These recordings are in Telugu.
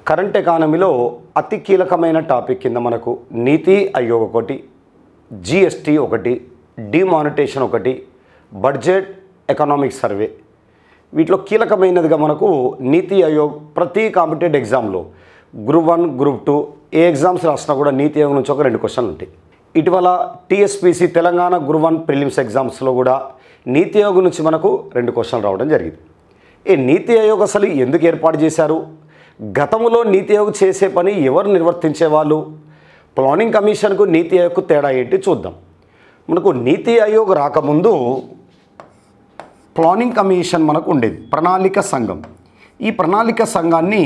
కరెంట్ ఎకానమీలో అతి కీలకమైన టాపిక్ కింద మనకు నీతి ఆయోగ్ ఒకటి, జిఎస్టీ ఒకటి, డిమానిటేషన్ ఒకటి, బడ్జెట్ ఎకనామిక్ సర్వే. వీటిలో కీలకమైనదిగా మనకు నీతి ఆయోగ్ ప్రతి కాంపిటేటివ్ ఎగ్జామ్లో గ్రూప్ 1, గ్రూప్ 2 ఏ ఎగ్జామ్స్ రాసినా కూడా నీతి ఆయోగ్ నుంచి ఒక 2 క్వశ్చన్లు ఉంటాయి. ఇటీవల టీఎస్పీసీ తెలంగాణ గ్రూప్ 1 ప్రిలిమ్స్ ఎగ్జామ్స్లో కూడా నీతి ఆయోగ్ నుంచి మనకు 2 క్వశ్చన్లు రావడం జరిగింది. ఈ నీతి ఆయోగ్ అసలు ఎందుకు ఏర్పాటు చేశారు, గతంలో నీతి ఆయోగ్ చేసే పని ఎవరు నిర్వర్తించేవాళ్ళు, ప్లానింగ్ కమిషన్కు నీతి ఆయోగ్కు తేడా ఏంటి చూద్దాం. మనకు నీతి ఆయోగ్ రాకముందు ప్లానింగ్ కమిషన్ మనకు ఉండేది, ప్రణాళిక సంఘం. ఈ ప్రణాళిక సంఘాన్ని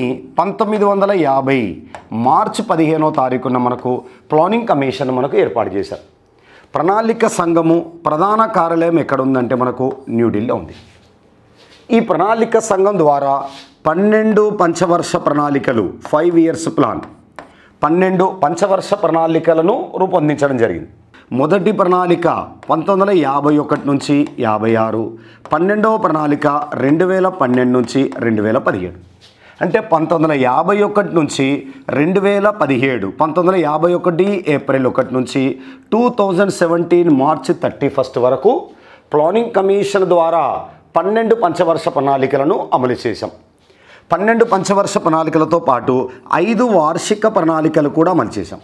1950 మార్చి 15వ తారీఖున మనకు ప్లానింగ్ కమిషన్ మనకు ఏర్పాటు చేశారు. ప్రణాళిక సంఘము ప్రధాన కార్యాలయం ఎక్కడ ఉందంటే మనకు న్యూఢిల్లీలో ఉంది. ఈ ప్రణాళిక సంఘం ద్వారా 12 పంచవర్ష ప్రణాళికలు 5 ఇయర్స్ ప్లాన్ 12 పంచవర్ష ప్రణాళికలను రూపొందించడం జరిగింది. మొదటి ప్రణాళిక 1951 నుంచి 56, 12వ ప్రణాళిక 2012 నుంచి 2017. అంటే 1951 నుంచి 2017, 1951 ఏప్రిల్ 1 నుంచి 2017 మార్చి 31 వరకు ప్లానింగ్ కమిషన్ ద్వారా 12 పంచవర్ష ప్రణాళికలను అమలు చేశాం. 12 పంచవర్ష ప్రణాళికలతో పాటు 5 వార్షిక ప్రణాళికలు కూడా అమలు చేశాం.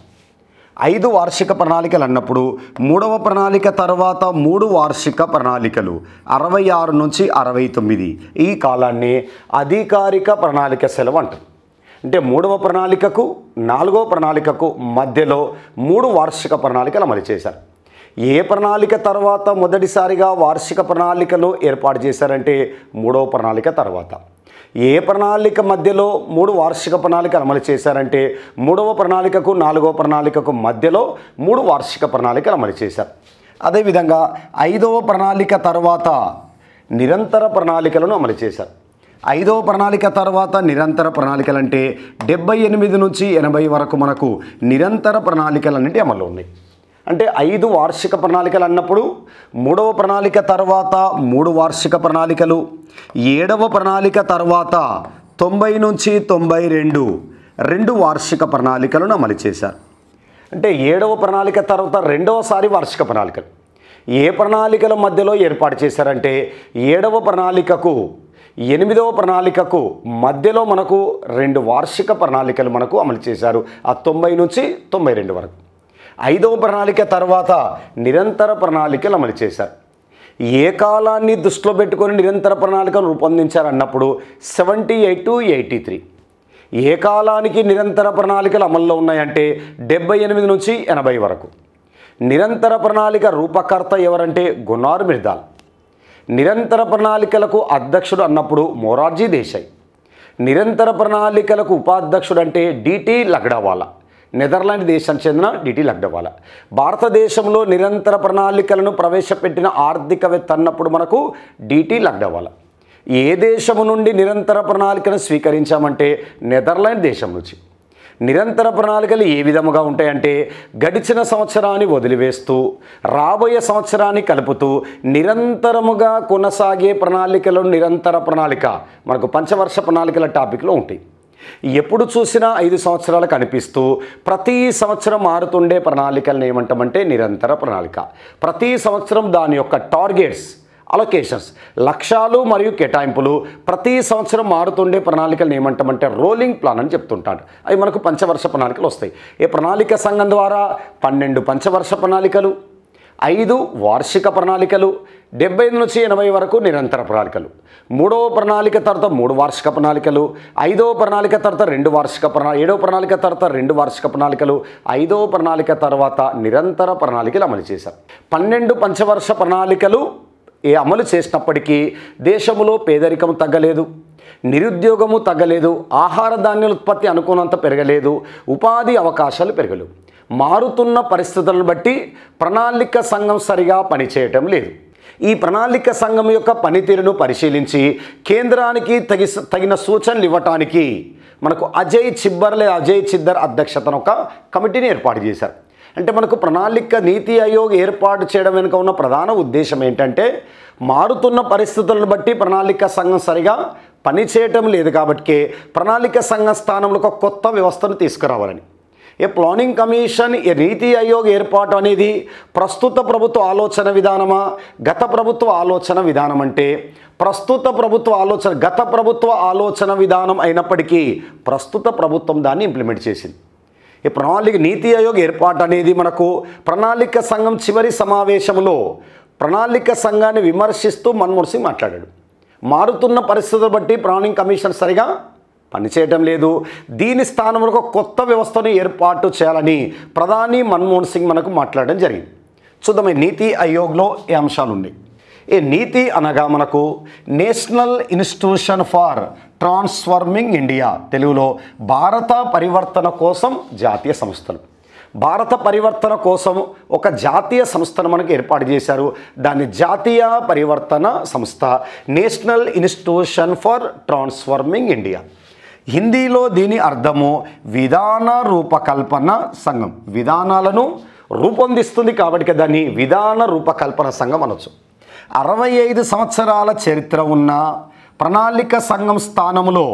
5 వార్షిక ప్రణాళికలు అన్నప్పుడు 3వ ప్రణాళిక తర్వాత 3 వార్షిక ప్రణాళికలు 66 నుంచి 69, ఈ కాలాన్ని అధికారిక ప్రణాళిక సెలవు అంటారు. అంటే 3వ ప్రణాళికకు 4వ ప్రణాళికకు మధ్యలో 3 వార్షిక ప్రణాళికలు అమలు చేశారు. ఏ ప్రణాళిక తర్వాత మొదటిసారిగా వార్షిక ప్రణాళికలు ఏర్పాటు చేశారంటే 3వ ప్రణాళిక తర్వాత. ఏ ప్రణాళిక మధ్యలో 3 వార్షిక ప్రణాళికలు అమలు చేశారంటే 3వ ప్రణాళికకు 4వ ప్రణాళికకు మధ్యలో 3 వార్షిక ప్రణాళికలు అమలు చేశారు. అదేవిధంగా 5వ ప్రణాళిక తర్వాత నిరంతర ప్రణాళికలను అమలు చేశారు. 5వ ప్రణాళిక తర్వాత నిరంతర ప్రణాళికలు అంటే 78 నుంచి 80 వరకు మనకు నిరంతర ప్రణాళికలు అనేవి అమలు ఉన్నాయి. అంటే 5 వార్షిక ప్రణాళికలు అన్నప్పుడు 3వ ప్రణాళిక తర్వాత 3 వార్షిక ప్రణాళికలు, 7వ ప్రణాళిక తర్వాత 90 నుంచి 92 2 వార్షిక ప్రణాళికలను అమలు చేశారు. అంటే 7వ ప్రణాళిక తర్వాత రెండవసారి వార్షిక ప్రణాళికలు. ఏ ప్రణాళికల మధ్యలో ఏర్పాటు చేశారంటే 7వ ప్రణాళికకు 8వ ప్రణాళికకు మధ్యలో మనకు 2 వార్షిక ప్రణాళికలు మనకు అమలు చేశారు. ఆ 90 నుంచి 92 వరకు. 5వ ప్రణాళిక తర్వాత నిరంతర ప్రణాళికలు అమలు చేశారు. ఏ కాలాన్ని దృష్టిలో పెట్టుకొని నిరంతర ప్రణాళికలు రూపొందించారన్నప్పుడు 78 to 83. ఏ కాలానికి నిరంతర ప్రణాళికలు అమల్లో ఉన్నాయంటే 78 నుంచి 80 వరకు. నిరంతర ప్రణాళిక రూపకర్త ఎవరంటే గున్నార్ మిర్దాల్. నిరంతర ప్రణాళికలకు అధ్యక్షుడు అన్నప్పుడు మొరార్జీ దేశాయ్. నిరంతర ప్రణాళికలకు ఉపాధ్యక్షుడు అంటే డిటి లగ్డవాలా, నెదర్లాండ్ దేశానికి చెందిన డిటి లగ్డవాలా. భారతదేశంలో నిరంతర ప్రణాళికలను ప్రవేశపెట్టిన ఆర్థికవేత్త అన్నప్పుడు మనకు డిటి లగ్డవాలా. ఏ దేశము నుండి నిరంతర ప్రణాళికను స్వీకరించామంటే నెదర్లాండ్ దేశం నుంచి. నిరంతర ప్రణాళికలు ఏ విధముగా ఉంటాయంటే గడిచిన సంవత్సరాన్ని వదిలివేస్తూ రాబోయే సంవత్సరాన్ని కలుపుతూ నిరంతరముగా కొనసాగే ప్రణాళికలు నిరంతర ప్రణాళిక మనకు పంచవర్ష ప్రణాళికల టాపిక్లో ఉంటాయి. ఎప్పుడు చూసినా 5 సంవత్సరాలు కనిపిస్తూ ప్రతి సంవత్సరం మారుతుండే ప్రణాళికలను ఏమంటామంటే నిరంతర ప్రణాళిక. ప్రతి సంవత్సరం దాని యొక్క టార్గెట్స్, అలొకేషన్స్, లక్ష్యాలు మరియు కేటాయింపులు ప్రతి సంవత్సరం మారుతుండే ప్రణాళికలను ఏమంటామంటే రోలింగ్ ప్లాన్ అని చెప్తుంటాడు. అవి మనకు పంచవర్ష ప్రణాళికలు వస్తాయి. ఈ ప్రణాళిక సంఘం ద్వారా 12 పంచవర్ష ప్రణాళికలు, 5 వార్షిక ప్రణాళికలు, 75 నుంచి 80 వరకు నిరంతర ప్రణాళికలు, 3వ ప్రణాళిక తర్వాత 3 వార్షిక ప్రణాళికలు, 5వ ప్రణాళిక తర్వాత 2 వార్షిక ప్రణాళిక, 7వ ప్రణాళిక తర్వాత 2 వార్షిక ప్రణాళికలు, 5వ ప్రణాళిక తర్వాత నిరంతర ప్రణాళికలు అమలు చేశారు. 12 పంచవర్ష ప్రణాళికలు అమలు చేసినప్పటికీ దేశంలో పేదరికం తగ్గలేదు, నిరుద్యోగము తగ్గలేదు, ఆహార ధాన్యాల ఉత్పత్తి అనుకున్నంత పెరగలేదు, ఉపాధి అవకాశాలు పెరగలేవు. మారుతున్న పరిస్థితులను బట్టి ప్రణాళిక సంఘం సరిగా పనిచేయటం లేదు. ఈ ప్రణాళిక సంఘం యొక్క పనితీరును పరిశీలించి కేంద్రానికి తగిన సూచనలు ఇవ్వటానికి మనకు అజయ్ చిద్దర్ అధ్యక్షతన ఒక కమిటీని ఏర్పాటు చేశారు. అంటే మనకు ప్రణాళిక నీతి ఆయోగ్ ఏర్పాటు చేయడం వెనుక ఉన్న ప్రధాన ఉద్దేశం ఏంటంటే మారుతున్న పరిస్థితులను బట్టి ప్రణాళిక సంఘం సరిగా పనిచేయటం లేదు కాబట్టి ప్రణాళిక సంఘ స్థానంలో ఒక కొత్త వ్యవస్థను తీసుకురావాలని. ఏ ప్లానింగ్ కమిషన్, ఏ నీతి ఆయోగ్ ఏర్పాటు అనేది ప్రస్తుత ప్రభుత్వ ఆలోచన విధానమా, గత ప్రభుత్వ ఆలోచన విధానం అంటే ప్రస్తుత ప్రభుత్వ ఆలోచన, గత ప్రభుత్వ ఆలోచన విధానం అయినప్పటికీ ప్రస్తుత ప్రభుత్వం దాన్ని ఇంప్లిమెంట్ చేసింది. ఈ ప్రణాళిక నీతి ఆయోగ్ ఏర్పాటు అనేది మనకు ప్రణాళిక సంఘం చివరి సమావేశంలో ప్రణాళిక సంఘాన్ని విమర్శిస్తూ మన్మోహన్ సింగ్ మాట్లాడాడు. మారుతున్న పరిస్థితులు బట్టి ప్లానింగ్ కమిషన్ సరిగా పనిచేయటం లేదు, దీని స్థానంలో ఒక కొత్త వ్యవస్థను ఏర్పాటు చేయాలని ప్రధాని మన్మోహన్ సింగ్ మనకు మాట్లాడడం జరిగింది. చూద్దాం ఈ నీతి ఆయోగ్లో ఏ అంశాలు ఉన్నాయి. ఈ నీతి అనగా మనకు national institution for transforming India, తెలుగులో భారత పరివర్తన కోసం జాతీయ సంస్థలు. భారత పరివర్తన కోసం ఒక జాతీయ సంస్థను మనకు ఏర్పాటు చేశారు. దాన్ని జాతీయ పరివర్తన సంస్థ, national institution for transforming India. హిందీలో దీని అర్థము విధాన రూపకల్పన సంఘం. విధానాలను రూపొందిస్తుంది కాబట్టి దాన్ని విధాన రూపకల్పన సంఘం అనొచ్చు. 65 సంవత్సరాల చరిత్ర ఉన్న ప్రణాళిక సంఘం స్థానంలో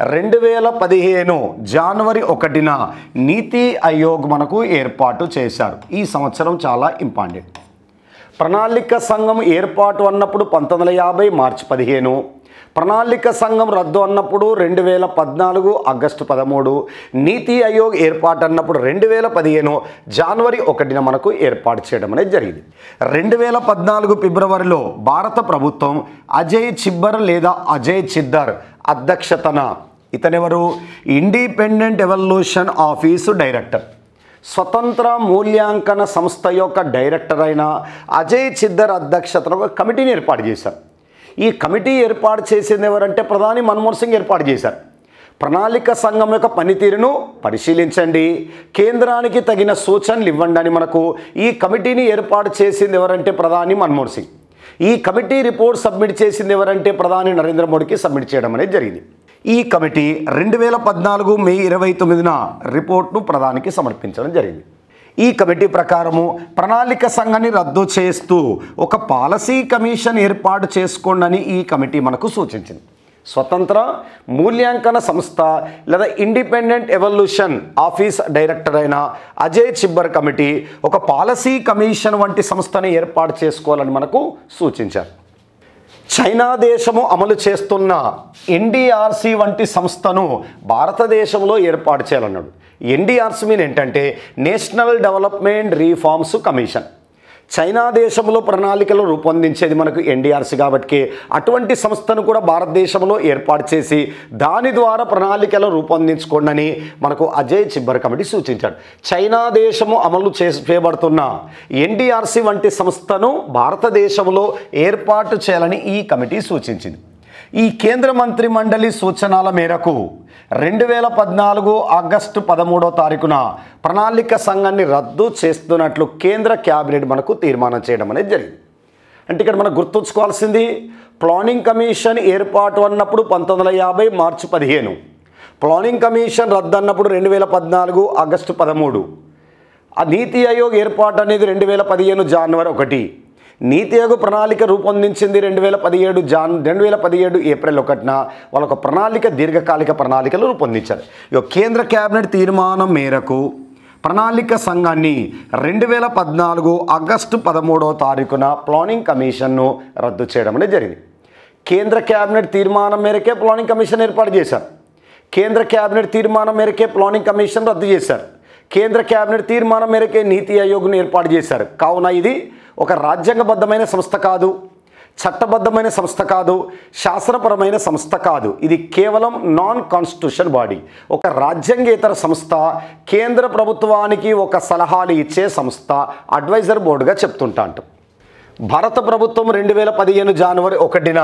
2015 జనవరి 1న నీతి ఆయోగ్ మనకు ఏర్పాటు చేశారు. ఈ సంవత్సరం చాలా ఇంపార్టెంట్. ప్రణాళిక సంఘం ఏర్పాటు అన్నప్పుడు 1950 మార్చి 15, ప్రణాళిక సంఘం రద్దు అన్నప్పుడు 2014 ఆగస్టు 13, నీతి ఆయోగ్ ఏర్పాటు అన్నప్పుడు 2015 జనవరి 1న మనకు ఏర్పాటు చేయడం అనేది జరిగింది. 2014 ఫిబ్రవరిలో భారత ప్రభుత్వం అజయ్ చిబ్బర్ లేదా అజయ్ చిద్దర్ అధ్యక్షతన, ఇతనెవరు, ఇండిపెండెంట్ ఎవల్యూషన్ ఆఫీసు డైరెక్టర్, స్వతంత్ర మూల్యాంకన సంస్థ యొక్క డైరెక్టర్ అయిన అజయ్ చిద్దర్ అధ్యక్షతన ఒక కమిటీని ఏర్పాటు చేశారు. ఈ కమిటీ ఏర్పాటు చేసింది ఎవరంటే ప్రధాని మన్మోహన్ సింగ్ ఏర్పాటు చేశారు. ప్రణాళిక సంఘం యొక్క పనితీరును పరిశీలించండి, కేంద్రానికి తగిన సూచనలు ఇవ్వండి అని మనకు ఈ కమిటీని ఏర్పాటు చేసింది ఎవరంటే ప్రధాని మన్మోహన్ సింగ్. ఈ కమిటీ రిపోర్ట్ సబ్మిట్ చేసింది ఎవరంటే ప్రధాని నరేంద్ర మోడీకి సబ్మిట్ చేయడం అనేది జరిగింది. ఈ కమిటీ 2014 మే 29న రిపోర్ట్ను ప్రధానికి సమర్పించడం జరిగింది. ఈ కమిటీ ప్రకారము ప్రణాళిక సంఘాన్ని రద్దు చేస్తూ ఒక పాలసీ కమిషన్ ఏర్పాటు చేసుకోండి ఈ కమిటీ మనకు సూచించింది. స్వతంత్ర మూల్యాంకన సంస్థ లేదా ఇండిపెండెంట్ ఎవల్యూషన్ ఆఫీస్ డైరెక్టర్ అయిన అజయ్ చిబ్బర్ కమిటీ ఒక పాలసీ కమిషన్ వంటి సంస్థను ఏర్పాటు చేసుకోవాలని మనకు సూచించారు. చైనా దేశము అమలు చేస్తున్న ఎన్డీఆర్సీ వంటి సంస్థను భారతదేశంలో ఏర్పాటు చేయాలన్నాడు. ఎన్డీఆర్సీ మీన్ ఏంటంటే national development reforms commission. China దేశంలో ప్రణాళికలు రూపొందించేది మనకు ఎన్డీఆర్సీ కాబట్టి అటువంటి సంస్థను కూడా భారతదేశంలో ఏర్పాటు చేసి దాని ద్వారా ప్రణాళికలు రూపొందించుకోండి మనకు అజయ్ చిబ్బర్ కమిటీ సూచించాడు. చైనా దేశము అమలు చేయబడుతున్న ఎన్డీఆర్సీ వంటి సంస్థను భారతదేశంలో ఏర్పాటు చేయాలని ఈ కమిటీ సూచించింది. ఈ కేంద్ర మంత్రి మండలి సూచనల మేరకు 2014 ఆగస్టు 13న ప్రణాళిక సంఘాన్ని రద్దు చేస్తున్నట్లు కేంద్ర క్యాబినెట్ మనకు తీర్మానం చేయడం అనేది జరిగింది. అంటే ఇక్కడ మనం గుర్తుంచుకోవాల్సింది ప్లానింగ్ కమిషన్ ఏర్పాటు అన్నప్పుడు 1950 మార్చి 15, ప్లానింగ్ కమిషన్ రద్దు అన్నప్పుడు 2014 ఆగస్టు 13, ఆ నీతి ఆయోగ్ ఏర్పాటు అనేది 2015 జనవరి 1, నీతి ఆయోగ్ ప్రణాళిక రూపొందించింది 2017 ఏప్రిల్ 1న వాళ్ళొక ప్రణాళిక, దీర్ఘకాలిక ప్రణాళికలు రూపొందించారు. కేంద్ర కేబినెట్ తీర్మానం మేరకు ప్రణాళిక సంఘాన్ని 2014 ఆగస్టు 13న ప్లానింగ్ కమిషన్ను రద్దు చేయడం అనేది జరిగింది. కేంద్ర కేబినెట్ తీర్మానం మేరకే ప్లానింగ్ కమిషన్ ఏర్పాటు చేశారు. కేంద్ర కేబినెట్ తీర్మానం మేరకే ప్లానింగ్ కమిషన్ రద్దు చేశారు. కేంద్ర కేబినెట్ తీర్మానం మేరకే నీతి ఆయోగ్ను ఏర్పాటు చేశారు. కావున ఇది ఒక రాజ్యాంగబద్ధమైన సంస్థ కాదు, చట్టబద్ధమైన సంస్థ కాదు, శాసనపరమైన సంస్థ కాదు. ఇది కేవలం నాన్ కాన్స్టిట్యూషన్ బాడీ, ఒక రాజ్యాంగేతర సంస్థ, కేంద్ర ప్రభుత్వానికి ఒక సలహాలు ఇచ్చే సంస్థ, అడ్వైజర్ బోర్డుగా చెప్తుంటా అంటాం. భారత ప్రభుత్వం 2015 జనవరి 1న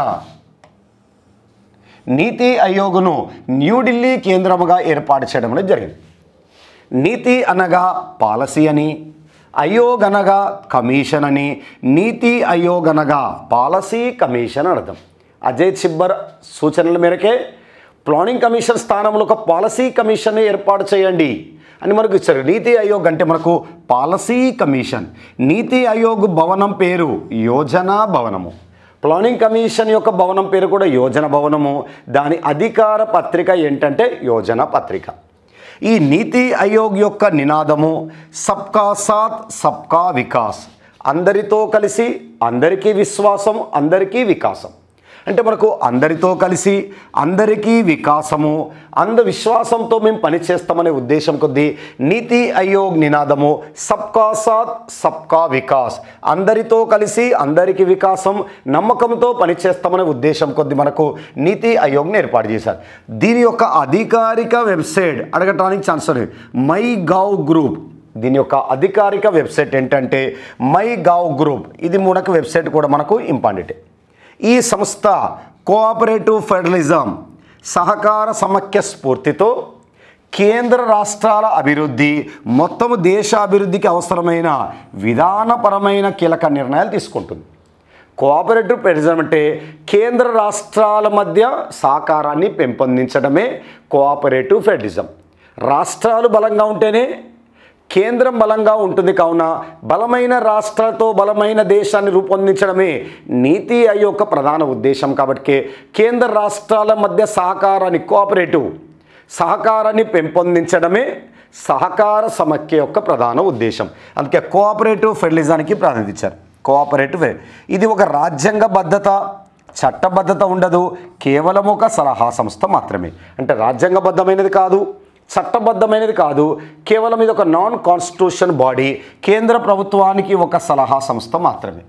నీతి ఆయోగ్ను న్యూఢిల్లీ కేంద్రముగా ఏర్పాటు చేయడం అనేది జరిగింది. నీతి అనగా పాలసీ అని, ఆయోగ్ అనగా కమిషన్ అని, నీతి ఆయోగ్ అనగా పాలసీ కమిషన్ అర్థం. అజయ్ చిబ్బర్ సూచనల మేరకే ప్లానింగ్ కమిషన్ స్థానంలో ఒక పాలసీ కమిషన్ ఏర్పాటు చేయండి అని మనకు ఇచ్చారు. నీతి ఆయోగ్ అంటే మనకు పాలసీ కమిషన్. నీతి ఆయోగ్ భవనం పేరు యోజనా భవనము. ప్లానింగ్ కమిషన్ యొక్క భవనం పేరు కూడా యోజన భవనము. దాని అధికార పత్రిక ఏంటంటే యోజన పత్రిక. ఈ నీతి ఆయోగ్ యొక్క నినాదము సబ్కా సాత్ సబ్కా వికాస్, అందరితో కలిసి అందరికీ విశ్వాసం అందరికీ వికాసం. అంటే మనకు అందరితో కలిసి అందరికీ వికాసము, విశ్వాసంతో మేము పనిచేస్తామనే ఉద్దేశం కొద్దీ నీతి ఆయోగ్ నినాదము సబ్కా సాత్ సబ్కా వికాస్, అందరితో కలిసి అందరికీ వికాసం, నమ్మకంతో పనిచేస్తామనే ఉద్దేశం కొద్దీ మనకు నీతి ఆయోగ్ని ఏర్పాటు చేశారు. దీని యొక్క అధికారిక వెబ్సైట్ అడగటానికి ఛాన్స్ ఉంది, మై గవ్ గ్రూప్. దీని యొక్క అధికారిక వెబ్సైట్ ఏంటంటే మై గవ్ గ్రూప్. ఇది మనకు వెబ్సైట్ కూడా మనకు ఇంపార్టెంట్. ఈ సంస్థ కోఆపరేటివ్ ఫెడరలిజం, సహకార సమైక్య స్ఫూర్తితో కేంద్ర రాష్ట్రాల అభివృద్ధి, మొత్తము దేశ అభివృద్ధికి అవసరమైన విధానపరమైన కీలక నిర్ణయాలు తీసుకుంటుంది. కోఆపరేటివ్ ఫెడరలిజం అంటే కేంద్ర రాష్ట్రాల మధ్య సహకారాన్ని పెంపొందించడమే కోఆపరేటివ్ ఫెడరలిజం. రాష్ట్రాలు బలంగా ఉంటేనే కేంద్రం బలంగా ఉంటుంది. కావున బలమైన రాష్ట్రాలతో బలమైన దేశాన్ని రూపొందించడమే నీతి ఆయోగ్ యొక్క ప్రధాన ఉద్దేశం. కాబట్టి కేంద్ర రాష్ట్రాల మధ్య సహకారాన్ని కోఆపరేటివ్ సహకారాన్ని పెంపొందించడమే సహకార సమైక్య యొక్క ప్రధాన ఉద్దేశం. అందుకే కోఆపరేటివ్ ఫెడరలిజానికి ప్రాధాన్యత ఇచ్చారు. కోఆపరేటివ్ ఇది ఒక రాజ్యాంగబద్ధత, చట్టబద్ధత ఉండదు, కేవలం ఒక సలహా సంస్థ మాత్రమే. అంటే రాజ్యాంగబద్ధమైనది కాదు, చట్టబద్ధమైనది కాదు, కేవలం ఇది ఒక నాన్ కాన్స్టిట్యూషన్ బాడీ, కేంద్ర ప్రభుత్వానికి ఒక సలహా సంస్థ మాత్రమే.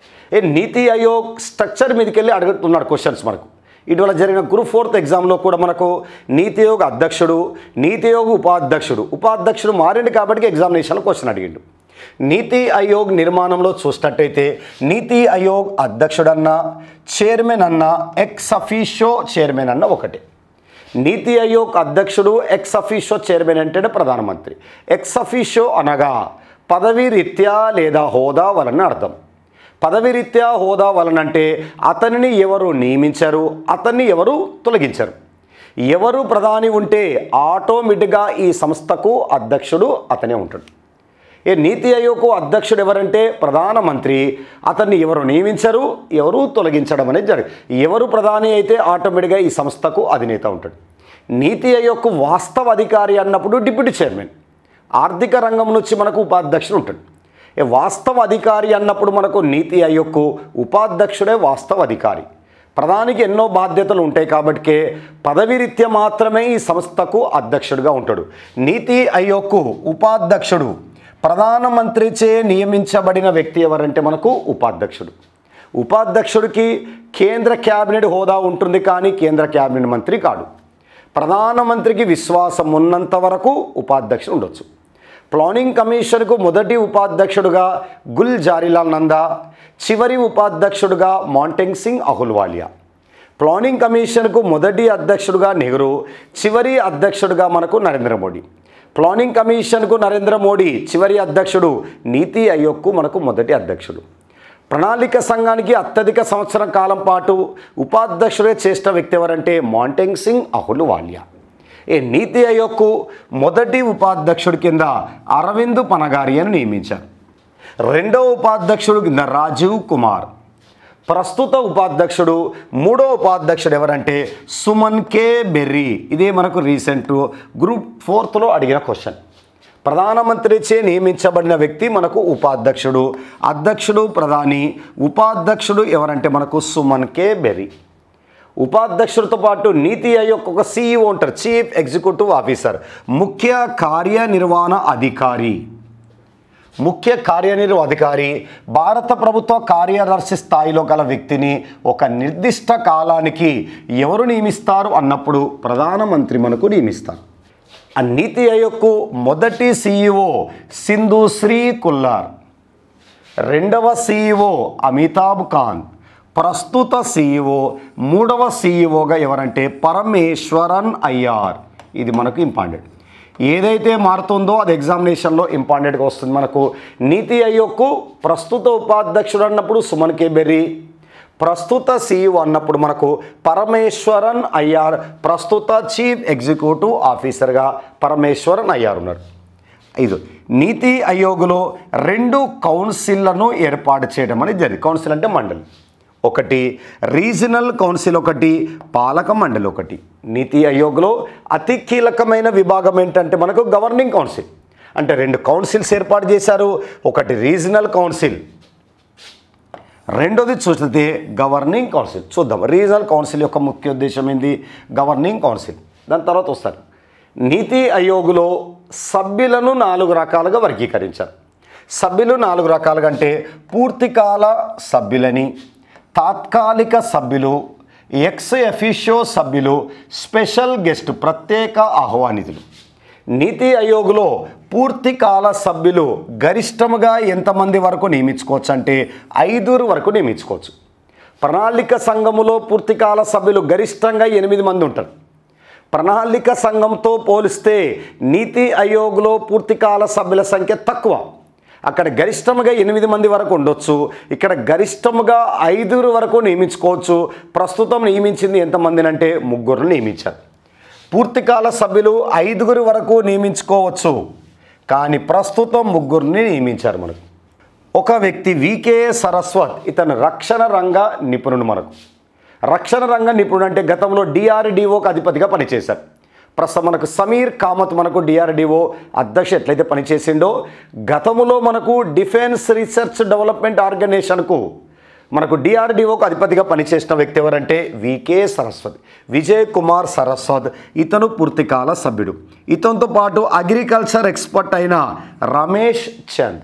నీతి ఆయోగ్ స్ట్రక్చర్ మీదకి వెళ్ళి అడుగుతున్నాడు క్వశ్చన్స్. మనకు ఇటీవల జరిగిన గ్రూప్ 4th ఎగ్జామ్లో కూడా మనకు నీతి ఆయోగ్ అధ్యక్షుడు, నీతి ఆయోగ్ ఉపాధ్యక్షుడు మారింది కాబట్టి ఎగ్జామినేషన్లో క్వశ్చన్ అడిగిండు. నీతి ఆయోగ్ నిర్మాణంలో చూసినట్టయితే నీతి ఆయోగ్ అధ్యక్షుడన్నా చైర్మన్ అన్నా ఎక్స్ అఫీషియో చైర్మన్ అన్న ఒకటే. నీతి ఆయోగ్ అధ్యక్షుడు ఎక్స్ అఫీషియో చైర్మన్ అంటే ప్రధానమంత్రి. ఎక్స్ అఫీషియో అనగా పదవి రీత్యా లేదా హోదా వలన అర్థం. పదవి రీత్యా హోదా వలన అంటే అతనిని ఎవరు నియమించరు, అతన్ని ఎవరు తొలగించరు. ఎవరు ప్రధాని ఉంటే ఆటోమేటిక్గా ఈ సంస్థకు అధ్యక్షుడు అతనే ఉంటాడు. నీతి ఆయోగ్కు అధ్యక్షుడు ఎవరంటే ప్రధానమంత్రి, అతన్ని ఎవరు నియమించరు, ఎవరు తొలగించడం అనేది ఎవరు ప్రధాని అయితే ఆటోమేటిక్గా ఈ సంస్థకు అధినేత ఉంటాడు. నీతి ఆయోగ్కు వాస్తవ అధికారి అన్నప్పుడు డిప్యూటీ చైర్మన్, ఆర్థిక రంగం నుంచి మనకు ఉపాధ్యక్షుడు ఉంటాడు. వాస్తవ అధికారి అన్నప్పుడు మనకు నీతి ఆయోగ్కు ఉపాధ్యక్షుడే వాస్తవ అధికారి. ప్రధానికి ఎన్నో బాధ్యతలు ఉంటాయి కాబట్టి పదవి రీత్యా మాత్రమే ఈ సంస్థకు అధ్యక్షుడిగా ఉంటాడు. నీతి ఆయోగ్కు ఉపాధ్యక్షుడు ప్రధానమంత్రిచే నియమించబడిన వ్యక్తి ఎవరంటే మనకు ఉపాధ్యక్షుడు. ఉపాధ్యక్షుడికి కేంద్ర క్యాబినెట్ హోదా ఉంటుంది కానీ కేంద్ర క్యాబినెట్ మంత్రి కాడు. ప్రధానమంత్రికి విశ్వాసం ఉన్నంత వరకు ఉపాధ్యక్షుడు ఉండొచ్చు. ప్లానింగ్ కమిషన్కు మొదటి ఉపాధ్యక్షుడుగా గుల్జారీలాల్ నందా, చివరి ఉపాధ్యక్షుడుగా మాంటెంగ్ సింగ్ అహుల్వాలియా. ప్లానింగ్ కమిషన్కు మొదటి అధ్యక్షుడుగా నెహ్రూ, చివరి అధ్యక్షుడుగా మనకు నరేంద్ర మోడీ. ప్లానింగ్ కమిషన్కు నరేంద్ర మోడీ చివరి అధ్యక్షుడు, నీతి ఆయోగ్కు మనకు మొదటి అధ్యక్షుడు. ప్రణాళిక సంఘానికి అత్యధిక సంవత్సరం కాలం పాటు ఉపాధ్యక్షుడే చేసిన వ్యక్తి ఎవరంటే మాంటెంగ్ సింగ్ అహులువాలియా. నీతి ఆయోగ్కు మొదటి ఉపాధ్యక్షుడి కింద అరవింద్ పనగారియను నియమించారు. రెండవ ఉపాధ్యక్షుడు కింద రాజీవ్ కుమార్. ప్రస్తుత ఉపాధ్యక్షుడు మూడో ఉపాధ్యక్షుడు ఎవరంటే సుమన్ కే బెర్రీ. ఇదే మనకు రీసెంట్ గ్రూప్ 4లో అడిగిన క్వశ్చన్. ప్రధానమంత్రిచే నియమించబడిన వ్యక్తి మనకు ఉపాధ్యక్షుడు, అధ్యక్షుడు ప్రధాని, ఉపాధ్యక్షుడు ఎవరంటే మనకు సుమన్ కే బెర్రీ. ఉపాధ్యక్షుడితో పాటు నీతి ఆయోగ్ ఒక CEO ఉంటారు, చీఫ్ ఎగ్జిక్యూటివ్ ఆఫీసర్, ముఖ్య కార్యనిర్వహణ అధికారి. ముఖ్య కార్యనిర్వహణాధికారి భారత ప్రభుత్వ కార్యదర్శి స్థాయిలో గల వ్యక్తిని ఒక నిర్దిష్ట కాలానికి ఎవరు నియమిస్తారు అన్నప్పుడు ప్రధానమంత్రి మనకు నియమిస్తారు. ఆ నీతి ఆయోగ్కు మొదటి CEO సింధు శ్రీ కుల్లార్, రెండవ CEO అమితాబ్ కాంత్, ప్రస్తుత CEO మూడవ CEOగా ఎవరంటే పరమేశ్వరన్ అయ్యార్. ఇది మనకు ఇంపార్టెంట్. ఏదైతే మారుతుందో అది ఎగ్జామినేషన్లో ఇంపార్టెంట్గా వస్తుంది. మనకు నీతి ఆయోగ్కు ప్రస్తుత ఉపాధ్యక్షుడు అన్నప్పుడు సుమన్ కే బెర్రీ, ప్రస్తుత CEO అన్నప్పుడు మనకు పరమేశ్వరన్ అయ్యార్, ప్రస్తుత చీఫ్ ఎగ్జిక్యూటివ్ ఆఫీసర్గా పరమేశ్వరన్ అయ్యార్ ఉన్నారు. 5 నీతి ఆయోగ్లో 2 కౌన్సిల్లను ఏర్పాటు చేయడం అనేది జరిగింది. కౌన్సిల్ అంటే మండలి. ఒకటి, రీజనల్ కౌన్సిల్ ఒకటి, పాలక మండలి ఒకటి. నీతి ఆయోగ్లో అతి కీలకమైన విభాగం ఏంటంటే మనకు గవర్నింగ్ కౌన్సిల్. అంటే 2 కౌన్సిల్స్ ఏర్పాటు చేశారు. ఒకటి రీజనల్ కౌన్సిల్, రెండోది చూస్తే గవర్నింగ్ కౌన్సిల్. చూద్దాం రీజనల్ కౌన్సిల్ యొక్క ముఖ్య ఉద్దేశం ఏంది, గవర్నింగ్ కౌన్సిల్. దాని తర్వాత వస్తారు. నీతి ఆయోగ్లో సభ్యులను 4 రకాలుగా వర్గీకరించారు. సభ్యులు 4 రకాలుగా అంటే పూర్తికాల సభ్యులని, తాత్కాలిక సభ్యులు, ఎక్స్ ఎఫిషియో సభ్యులు, స్పెషల్ గెస్ట్ ప్రత్యేక ఆహ్వానితులు. నీతి ఆయోగ్లో పూర్తికాల సభ్యులు గరిష్టముగా ఎంతమంది వరకు నియమించుకోవచ్చు అంటే 5 వరకు నియమించుకోవచ్చు. ప్రణాళిక సంఘములో పూర్తికాల సభ్యులు గరిష్టంగా 8 మంది ఉంటారు. ప్రణాళిక సంఘంతో పోలిస్తే నీతి ఆయోగ్లో పూర్తికాల సభ్యుల సంఖ్య తక్కువ. అక్కడ గరిష్టముగా 8 మంది వరకు ఉండొచ్చు, ఇక్కడ గరిష్టముగా 5 వరకు నియమించుకోవచ్చు. ప్రస్తుతం నియమించింది ఎంతమందిని అంటే 3 నియమించారు. పూర్తికాల సభ్యులు 5 వరకు నియమించుకోవచ్చు, కానీ ప్రస్తుతం 3 నియమించారు. మనకు ఒక వ్యక్తి వికే సరస్వత్, ఇతను రక్షణ రంగ నిపుణుడు. మనకు రక్షణ రంగ నిపుణుడు అంటే గతంలో డిఆర్డిఓకి అధిపతిగా పనిచేశారు. ప్రస్తుతం మనకు సమీర్ కామత్ మనకు డిఆర్డిఓ అధ్యక్షుడు ఎట్లయితే పనిచేసిండో, గతంలో మనకు డిఫెన్స్ రీసెర్చ్ డెవలప్మెంట్ ఆర్గనైజేషన్కు మనకు డిఆర్డిఓకు అధిపతిగా పనిచేసిన వ్యక్తి ఎవరంటే వికే సరస్వత్, విజయ్ కుమార్ సరస్వత్. ఇతను పూర్తికాల సభ్యుడు. ఇతనితో పాటు అగ్రికల్చర్ ఎక్స్పర్ట్ అయిన రమేష్ చంద్.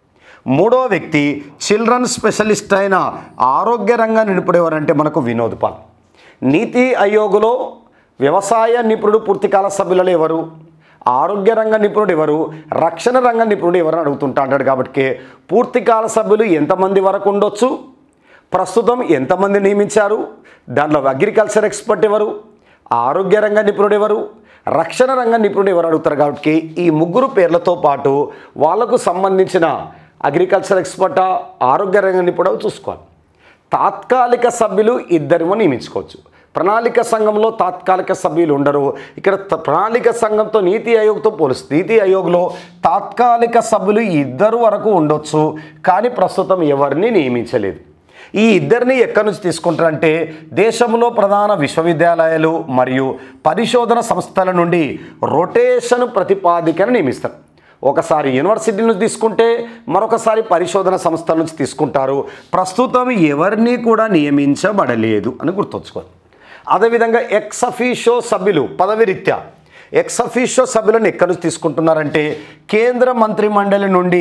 మూడో వ్యక్తి చిల్డ్రన్ స్పెషలిస్ట్ అయిన ఆరోగ్య రంగ నిపుణుడు ఎవరంటే మనకు వినోద్ పాల్. నీతి ఆయోగ్లో వ్యవసాయ నిపుణుడు పూర్తికాల సభ్యులలో ఎవరు, ఆరోగ్య రంగ నిపుణుడు ఎవరు, రక్షణ రంగ నిపుణుడు ఎవరు అడుగుతుంటా అంటాడు. కాబట్టి పూర్తికాల సభ్యులు ఎంతమంది వరకు ఉండొచ్చు, ప్రస్తుతం ఎంతమంది నియమించారు, దాంట్లో అగ్రికల్చర్ ఎక్స్పర్ట్ ఎవరు, ఆరోగ్య రంగ నిపుణుడు ఎవరు, రక్షణ రంగ నిపుణుడు ఎవరు అడుగుతారు. కాబట్టి ఈ 3 పేర్లతో పాటు వాళ్ళకు సంబంధించిన అగ్రికల్చర్ ఎక్స్పర్టా, ఆరోగ్య రంగ నిపుణుడు చూసుకోవాలి. తాత్కాలిక సభ్యులు 2 నియమించుకోవచ్చు. ప్రణాళిక సంఘంలో తాత్కాలిక సభ్యులు ఉండరు. ఇక్కడ ప్రణాళిక సంఘంతో నీతి ఆయోగ్తో పోలిస్తే నీతి ఆయోగ్లో తాత్కాలిక సభ్యులు 2 వరకు ఉండొచ్చు, కానీ ప్రస్తుతం ఎవరిని నియమించలేదు. ఈ 2 ఎక్కడి నుంచి తీసుకుంటారంటే దేశంలో ప్రధాన విశ్వవిద్యాలయాలు మరియు పరిశోధన సంస్థల నుండి రొటేషన్ ప్రతిపాదికను నియమిస్తారు. ఒకసారి యూనివర్సిటీ నుంచి తీసుకుంటే మరొకసారి పరిశోధన సంస్థల నుంచి తీసుకుంటారు. ప్రస్తుతం ఎవరిని కూడా నియమించబడలేదు అని గుర్తుంచుకోవాలి. అదేవిధంగా ఎక్స్ అఫీషియో సభ్యులు పదవి రీత్యా ఎక్స్ అఫీషియో సభ్యులను ఎక్కడి నుంచి తీసుకుంటున్నారంటే కేంద్ర మంత్రి మండలి నుండి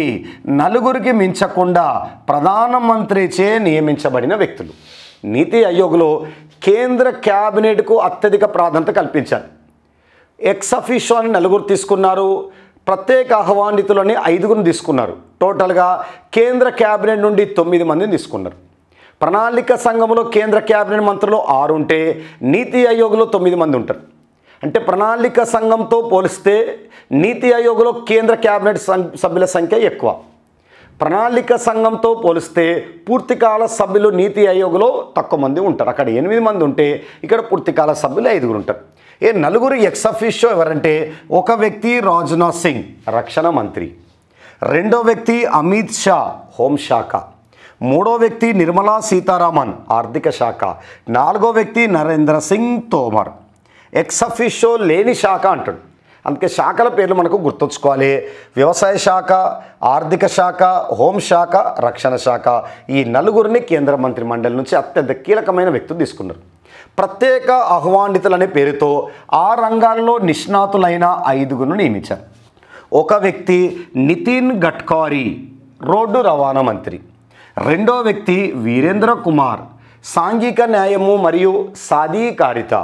4 మించకుండా ప్రధానమంత్రిచే నియమించబడిన వ్యక్తులు. నీతి ఆయోగ్లో కేంద్ర క్యాబినెట్కు అత్యధిక ప్రాధాన్యత కల్పించారు. ఎక్స్ అఫీషియో అని 4 తీసుకున్నారు, ప్రత్యేక ఆహ్వానితులని 5 తీసుకున్నారు. టోటల్గా కేంద్ర క్యాబినెట్ నుండి 9 మందిని తీసుకున్నారు. ప్రణాళిక సంఘంలో కేంద్ర క్యాబినెట్ మంత్రులు 6 ఉంటే నీతి ఆయోగ్లో 9 మంది ఉంటారు. అంటే ప్రణాళిక సంఘంతో పోలిస్తే నీతి ఆయోగ్లో కేంద్ర క్యాబినెట్ సభ్యుల సంఖ్య ఎక్కువ. ప్రణాళిక సంఘంతో పోలిస్తే పూర్తికాల సభ్యులు నీతి ఆయోగ్లో తక్కువ మంది ఉంటారు. అక్కడ 8 మంది ఉంటే ఇక్కడ పూర్తికాల సభ్యులు 5 ఉంటారు. 4 ఎక్స్ అఫీషియో ఎవరంటే ఒక వ్యక్తి రాజ్నాథ్ సింగ్ రక్షణ మంత్రి, రెండో వ్యక్తి అమిత్ షా హోంశాఖ, మూడో వ్యక్తి నిర్మలా సీతారామన్ ఆర్థిక శాఖ, 4వ వ్యక్తి నరేంద్ర సింగ్ తోమర్. ఎక్స్ అఫీషియో లేని శాఖ అంటాడు. అందుకే శాఖల పేర్లు మనకు గుర్తుంచుకోవాలి. వ్యవసాయ శాఖ, ఆర్థిక శాఖ, హోంశాఖ, రక్షణ శాఖ. ఈ 4 కేంద్ర మంత్రి మండలి నుంచి అత్యంత కీలకమైన వ్యక్తులు తీసుకున్నారు. ప్రత్యేక ఆహ్వానితులనే పేరుతో ఆ రంగాల్లో నిష్ణాతులైన 5 నియమించారు. ఒక వ్యక్తి నితిన్ గడ్కరీ రోడ్డు రవాణా మంత్రి, రెండో వ్యక్తి వీరేంద్ర కుమార్ సాంఘిక న్యాయము మరియు సాధికారిత,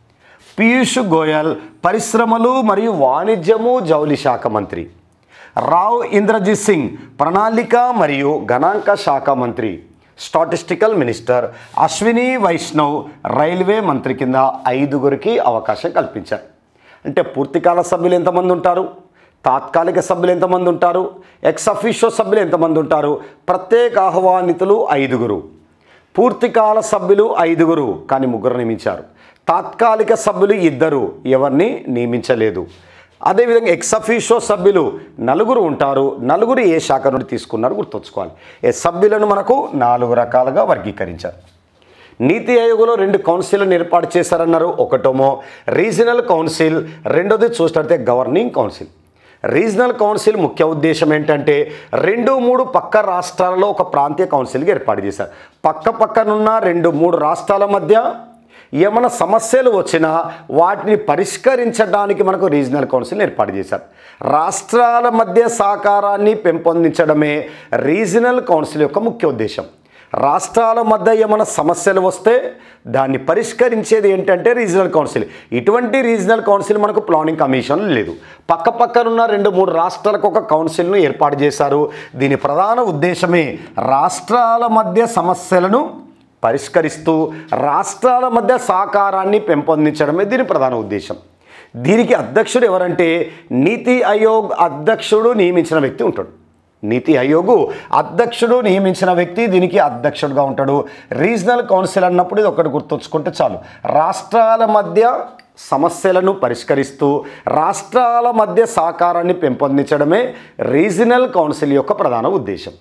పీయూష్ గోయల్ పరిశ్రమలు మరియు వాణిజ్యము జౌళి శాఖ మంత్రి, రావ్ ఇంద్రజిత్ సింగ్ ప్రణాళిక మరియు గణాంక శాఖ మంత్రి, statistical minister, Ashwini Vaishnaw railway మంత్రి కింద 5 అవకాశం కల్పించారు. అంటే పూర్తికాల సభ్యులు ఎంతమంది ఉంటారు, తాత్కాలిక సభ్యులు ఎంతమంది ఉంటారు, ఎక్స్ అఫీషియో సభ్యులు ఎంతమంది ఉంటారు, ప్రత్యేక ఆహ్వానితులు 5, పూర్తికాల సభ్యులు 5 కానీ 3 నియమించారు, తాత్కాలిక సభ్యులు 2 ఎవరిని నియమించలేదు. అదేవిధంగా ఎక్స్ అఫీషియో సభ్యులు 4 ఉంటారు. 4 ఏ శాఖ నుండి తీసుకున్నారు గుర్తుంచుకోవాలి. సభ్యులను మనకు 4 రకాలుగా వర్గీకరించారు. నీతి ఆయోగ్లో 2 కౌన్సిల్ని ఏర్పాటు చేశారన్నారు. ఒకటేమో రీజనల్ కౌన్సిల్, రెండోది చూసినట్లయితే గవర్నింగ్ కౌన్సిల్. రీజనల్ కౌన్సిల్ ముఖ్య ఉద్దేశం ఏంటంటే 2-3 పక్క రాష్ట్రాలలో ఒక ప్రాంతీయ కౌన్సిల్గా ఏర్పాటు చేశారు. పక్కనున్న 2-3 రాష్ట్రాల మధ్య ఏమైనా సమస్యలు వచ్చినా వాటిని పరిష్కరించడానికి మనకు రీజనల్ కౌన్సిల్ ఏర్పాటు చేశారు. రాష్ట్రాల మధ్య సహకారాన్ని పెంపొందించడమే రీజనల్ కౌన్సిల్ యొక్క ముఖ్య ఉద్దేశం. రాష్ట్రాల మధ్య ఏమైనా సమస్యలు వస్తే దాన్ని పరిష్కరించేది ఏంటంటే రీజనల్ కౌన్సిల్. ఇటువంటి రీజనల్ కౌన్సిల్ మనకు ప్లానింగ్ కమిషన్ లేదు. పక్కనున్న 2-3 రాష్ట్రాలకు ఒక కౌన్సిల్ను ఏర్పాటు చేశారు. దీని ప్రధాన ఉద్దేశమే రాష్ట్రాల మధ్య సమస్యలను పరిష్కరిస్తూ రాష్ట్రాల మధ్య సహకారాన్ని పెంపొందించడమే దీని ప్రధాన ఉద్దేశం. దీనికి అధ్యక్షుడు ఎవరంటే నీతి ఆయోగ్ అధ్యక్షుడు నియమించిన వ్యక్తి ఉంటాడు. నీతి ఆయోగ్ అధ్యక్షుడు నియమించిన వ్యక్తి దీనికి అధ్యక్షుడుగా ఉంటాడు. రీజనల్ కౌన్సిల్ అన్నప్పుడు ఇది ఒకటి గుర్తుంచుకుంటే చాలు. రాష్ట్రాల మధ్య సమస్యలను పరిష్కరిస్తూ రాష్ట్రాల మధ్య సహకారాన్ని పెంపొందించడమే రీజనల్ కౌన్సిల్ యొక్క ప్రధాన ఉద్దేశం.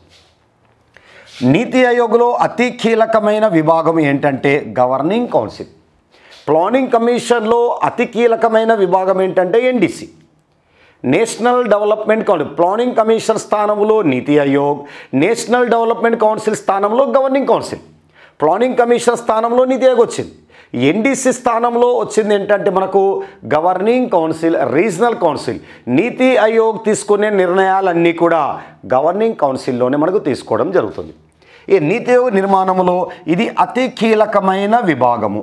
నీతి ఆయోగ్లో అతి కీలకమైన విభాగం ఏంటంటే గవర్నింగ్ కౌన్సిల్. ప్లానింగ్ కమిషన్లో అతి కీలకమైన విభాగం ఏంటంటే NDC, national development council. Planning commission స్థానంలో NITI Aayog, national development council స్థానంలో గవర్నింగ్ కౌన్సిల్. ప్లానింగ్ కమిషన్ స్థానంలో నీతి ఆయోగ్ వచ్చింది. ఎన్డీసీ స్థానంలో వచ్చింది ఏంటంటే మనకు గవర్నింగ్ కౌన్సిల్, రీజనల్ కౌన్సిల్. నీతి ఆయోగ్ తీసుకునే నిర్ణయాలన్నీ కూడా గవర్నింగ్ కౌన్సిల్లోనే మనకు తీసుకోవడం జరుగుతుంది. ఈ నీతి ఆయోగ్ నిర్మాణంలో ఇది అతి కీలకమైన విభాగము.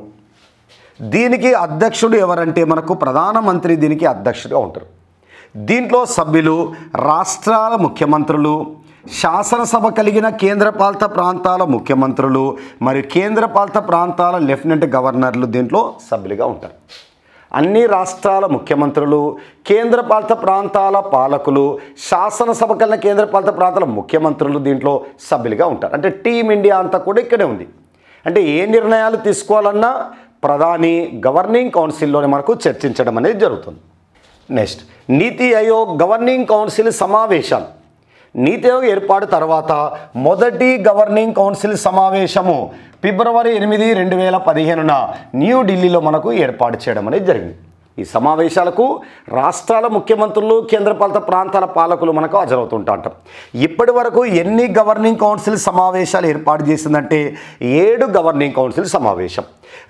దీనికి అధ్యక్షుడు ఎవరంటే మనకు ప్రధానమంత్రి దీనికి అధ్యక్షుడిగా ఉంటారు. దీంట్లో సభ్యులు రాష్ట్రాల ముఖ్యమంత్రులు, శాసనసభ కలిగిన కేంద్రపాలిత ప్రాంతాల ముఖ్యమంత్రులు మరియు కేంద్రపాలిత ప్రాంతాల లెఫ్టినెంట్ గవర్నర్లు దీంట్లో సభ్యులుగా ఉంటారు. అన్ని రాష్ట్రాల ముఖ్యమంత్రులు, కేంద్రపాలిత ప్రాంతాల పాలకులు, శాసనసభ కలిగిన కేంద్రపాలిత ప్రాంతాల ముఖ్యమంత్రులు దీంట్లో సభ్యులుగా ఉంటారు. అంటే టీమ్ ఇండియా అంతా కూడా ఇక్కడే ఉంది. అంటే ఏ నిర్ణయాలు తీసుకోవాలన్నా ప్రధాని గవర్నింగ్ కౌన్సిల్లోనే మనకు చర్చించడం అనేది జరుగుతుంది. నెక్స్ట్ నీతి ఆయోగ్ గవర్నింగ్ కౌన్సిల్ సమావేశాలు. నీతి ఆయోగ్ ఏర్పాటు తర్వాత మొదటి గవర్నింగ్ కౌన్సిల్ సమావేశము ఫిబ్రవరి 8, 2015న న్యూఢిల్లీలో మనకు ఏర్పాటు చేయడం అనేది జరిగింది. ఈ సమావేశాలకు రాష్ట్రాల ముఖ్యమంత్రులు, కేంద్రపాలిత ప్రాంతాల పాలకులు మనకు హాజరవుతుంటారు. ఇప్పటి వరకు ఎన్ని గవర్నింగ్ కౌన్సిల్ సమావేశాలు ఏర్పాటు చేసిందంటే 7 గవర్నింగ్ కౌన్సిల్ సమావేశం.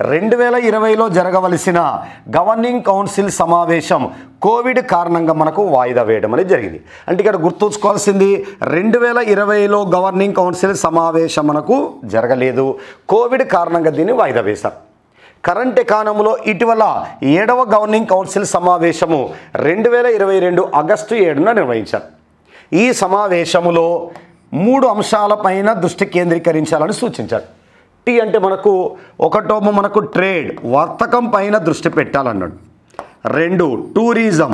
2020లో జరగవలసిన గవర్నింగ్ కౌన్సిల్ సమావేశం కోవిడ్ కారణంగా మనకు వాయిదా వేయడం అనేది జరిగింది. అంటే ఇక్కడ గుర్తుంచుకోవాల్సింది 2020లో గవర్నింగ్ కౌన్సిల్ సమావేశం మనకు జరగలేదు. కోవిడ్ కారణంగా దీన్ని వాయిదా వేశారు. కరెంట్ ఎకానమీలో ఇటీవల 7వ గవర్నింగ్ కౌన్సిల్ సమావేశము 2022 ఆగస్టు 7న నిర్వహించారు. ఈ సమావేశములో 3 అంశాలపైన దృష్టి కేంద్రీకరించాలని సూచించారు. టీ అంటే ఒకటోమో మనకు ట్రేడ్, వర్తకం పైన దృష్టి పెట్టాలన్నాడు. 2 టూరిజం,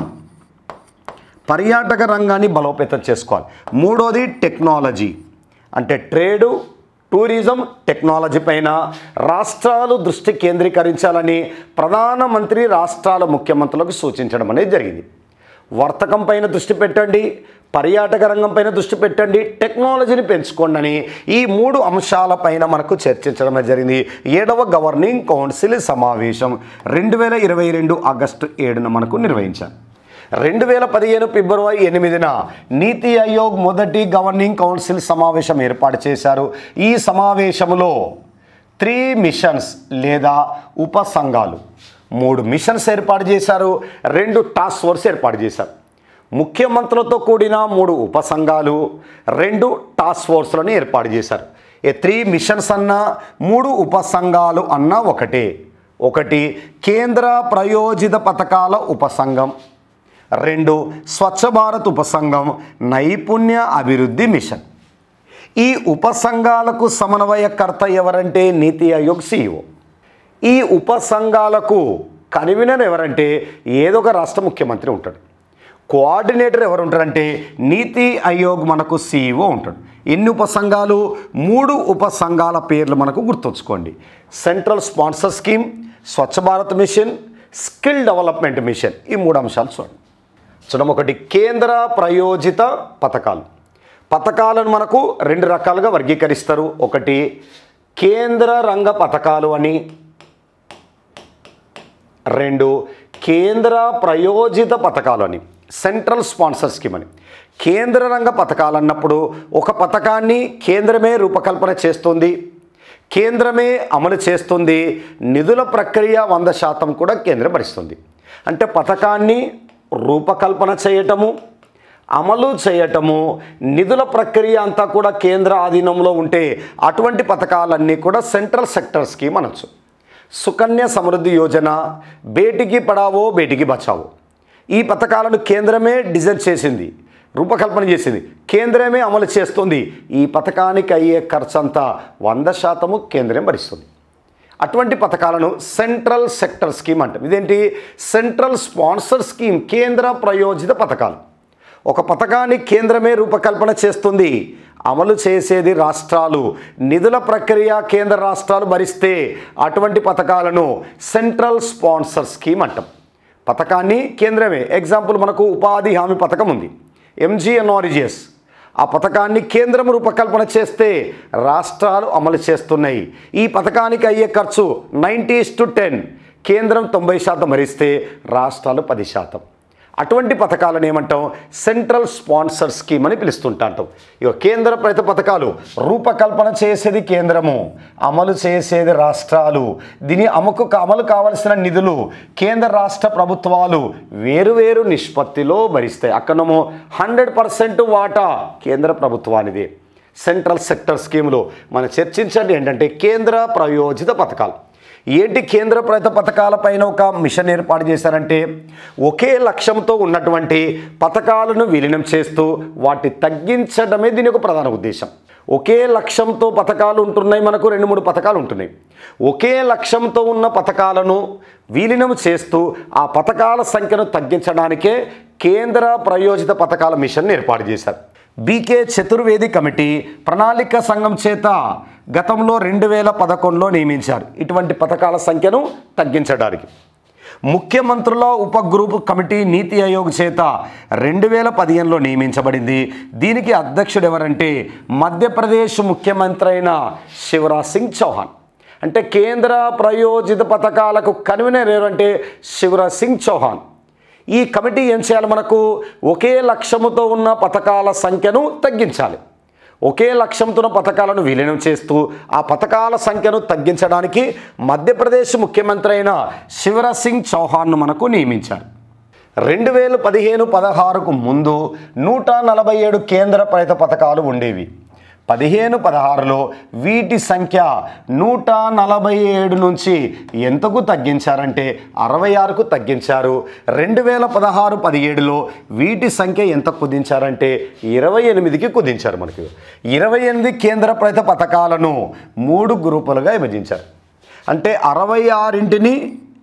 పర్యాటక రంగాన్ని బలోపేతం చేసుకోవాలి. 3వది టెక్నాలజీ, అంటే ట్రేడు, టూరిజం, టెక్నాలజీ పైన రాష్ట్రాలు దృష్టి కేంద్రీకరించాలని ప్రధానమంత్రి రాష్ట్రాల ముఖ్యమంత్రులకు సూచించడం అనేది జరిగింది. వర్తకం పైన దృష్టి పెట్టండి, పర్యాటక రంగం పైన దృష్టి పెట్టండి, టెక్నాలజీని పెంచుకోండి అని ఈ 3 అంశాలపైన మనకు చర్చించడం జరిగింది. 7వ గవర్నింగ్ కౌన్సిల్ సమావేశం 2022 ఆగస్టు 7న మనకు నిర్వహించారు. 2015 ఫిబ్రవరి 8న నీతి ఆయోగ్ మొదటి గవర్నింగ్ కౌన్సిల్ సమావేశం ఏర్పాటు చేశారు. ఈ సమావేశంలో 3 మిషన్స్ లేదా ఉపసంఘాలు, 3 మిషన్స్ ఏర్పాటు చేశారు, 2 టాస్క్ ఫోర్స్ ఏర్పాటు చేశారు. ముఖ్యమంత్రులతో కూడిన 3 ఉపసంఘాలు, 2 టాస్క్ ఫోర్స్లను ఏర్పాటు చేశారు. 3 మిషన్స్ అన్నా 3 ఉపసంఘాలు అన్నా ఒకటి కేంద్ర ప్రయోజిత పథకాల ఉపసంఘం, 2 స్వచ్ఛ భారత్ ఉపసంఘం, నైపుణ్య అభివృద్ధి మిషన్. ఈ ఉపసంఘాలకు సమన్వయకర్త ఎవరంటే నీతి ఆయోగ్ CEO. ఈ ఉపసంఘాలకు కన్వీనర్ ఎవరంటే ఏదో ఒక రాష్ట్ర ముఖ్యమంత్రి ఉంటాడు. కోఆర్డినేటర్ ఎవరు ఉంటారంటే నీతి ఆయోగ్ మనకు CEO ఉంటాడు. ఎన్ని ఉపసంఘాలు? 3 ఉపసంఘాల పేర్లు మనకు గుర్తుంచుకోండి. Central sponsor scheme, Swachh Bharat mission, skill development mission. ఈ 3 అంశాలు చూడండి. ఒకటి కేంద్ర ప్రయోజిత పథకాలను మనకు 2 రకాలుగా వర్గీకరిస్తారు. ఒకటి కేంద్ర రంగ పథకాలు అని, 2 కేంద్ర ప్రయోజిత పథకాలు అని, సెంట్రల్ స్పాన్సర్ స్కీమ్ అని. కేంద్ర రంగ పథకాలు అన్నప్పుడు ఒక పథకాన్ని కేంద్రమే రూపకల్పన చేస్తుంది, కేంద్రమే అమలు చేస్తుంది, నిధుల ప్రక్రియ 100% కూడా కేంద్రం భరిస్తుంది. అంటే పథకాన్ని రూపకల్పన చేయటము, అమలు చేయటము, నిధుల ప్రక్రియ అంతా కూడా కేంద్ర ఆధీనంలో ఉంటే అటువంటి పథకాలన్నీ కూడా సెంట్రల్ సెక్టర్ స్కీమ్ అనొచ్చు. సుకన్య సమృద్ధి యోజన, బేటికి పడావో బేటికి బచావో, ఈ పథకాలను కేంద్రమే డిజైన్ చేసింది, రూపకల్పన చేసింది, కేంద్రమే అమలు చేస్తుంది. ఈ పథకానికి అయ్యే ఖర్చు అంతా 100% కేంద్రం భరిస్తుంది. అటువంటి పథకాలను సెంట్రల్ సెక్టర్ స్కీమ్ అంటాం. ఇదేంటి? సెంట్రల్ స్పాన్సర్ స్కీమ్, కేంద్ర ప్రయోజిత పథకాలు. ఒక పథకాన్ని కేంద్రమే రూపకల్పన చేస్తుంది, అమలు చేసేది రాష్ట్రాలు, నిధుల ప్రక్రియ కేంద్ర రాష్ట్రాలు భరిస్తే అటువంటి పథకాలను సెంట్రల్ స్పాన్సర్ స్కీమ్ అంటాం. పథకాన్ని కేంద్రమే. ఎగ్జాంపుల్ మనకు ఉపాధి హామీ పథకం ఉంది, MGNRGS. ఆ పథకాన్ని కేంద్రం రూపకల్పన చేస్తే రాష్ట్రాలు అమలు చేస్తున్నాయి. ఈ పథకానికి అయ్యే ఖర్చు 90:10, కేంద్రం 90% భరిస్తే రాష్ట్రాలు 10%. అటువంటి పథకాలను ఏమంటాం? సెంట్రల్ స్పాన్సర్ స్కీమ్ అని పిలుస్తుంటాం. ఇక కేంద్ర ప్రభుత్వ పథకాలు రూపకల్పన చేసేది కేంద్రము, అమలు చేసేది రాష్ట్రాలు. దీని అమలు కావలసిన నిధులు కేంద్ర రాష్ట్ర ప్రభుత్వాలు వేరువేరు నిష్పత్తిలో భరిస్తాయి. అక్కడేమో 100% వాటా కేంద్ర ప్రభుత్వానిదే. సెంట్రల్ సెక్టర్ స్కీమ్లో మనం చర్చించేది ఏంటంటే కేంద్ర ప్రయోజిత పథకాలు. ఏంటి కేంద్ర ప్రభుత్వ పథకాలపైన ఒక మిషన్ ఏర్పాటు చేశారంటే ఒకే లక్ష్యంతో ఉన్నటువంటి పథకాలను విలీనం చేస్తూ వాటి తగ్గించడమే దీని ఒక ప్రధాన ఉద్దేశం. ఒకే లక్ష్యంతో పథకాలు ఉంటున్నాయి, మనకు 2-3 పథకాలు ఉంటున్నాయి. ఒకే లక్ష్యంతో ఉన్న పథకాలను విలీనం చేస్తూ ఆ పథకాల సంఖ్యను తగ్గించడానికే కేంద్ర ప్రయోజిత పథకాల మిషన్ ఏర్పాటు చేశారు. BK చతుర్వేది కమిటీ ప్రణాళిక సంఘం చేత గతంలో 2011లో నియమించారు ఇటువంటి పథకాల సంఖ్యను తగ్గించడానికి. ముఖ్యమంత్రుల ఉపగ్రూప్ కమిటీ నీతి ఆయోగ్ చేత 2015లో నియమించబడింది. దీనికి అధ్యక్షుడు ఎవరంటే మధ్యప్రదేశ్ ముఖ్యమంత్రి అయిన శివరాజ్ సింగ్ చౌహాన్. అంటే కేంద్ర ప్రయోజిత పథకాలకు కన్వీనర్ ఎవరంటే శివరాజ్ సింగ్ చౌహాన్. ఈ కమిటీ ఏం చేయాలి? మనకు ఒకే లక్ష్యముతో ఉన్న పథకాల సంఖ్యను తగ్గించాలి. ఒకే లక్ష్యంతో ఉన్న పథకాలను విలీనం చేస్తూ ఆ పథకాల సంఖ్యను తగ్గించడానికి మధ్యప్రదేశ్ ముఖ్యమంత్రి అయిన శివరాజ్ సింగ్ చౌహాన్ను మనకు నియమించారు. 2015-16కు ముందు 147 కేంద్ర ప్రభుత్వ పథకాలు ఉండేవి. 15-16లో వీటి సంఖ్య 147 నుంచి ఎంతకు తగ్గించారంటే 66కు తగ్గించారు. 2016-17లో వీటి సంఖ్య ఎంత కుదించారంటే 28కి కుదించారు. మనకి 28 కేంద్ర ప్రభుత్వ పథకాలను 3 గ్రూపులుగా విభజించారు. అంటే 66ని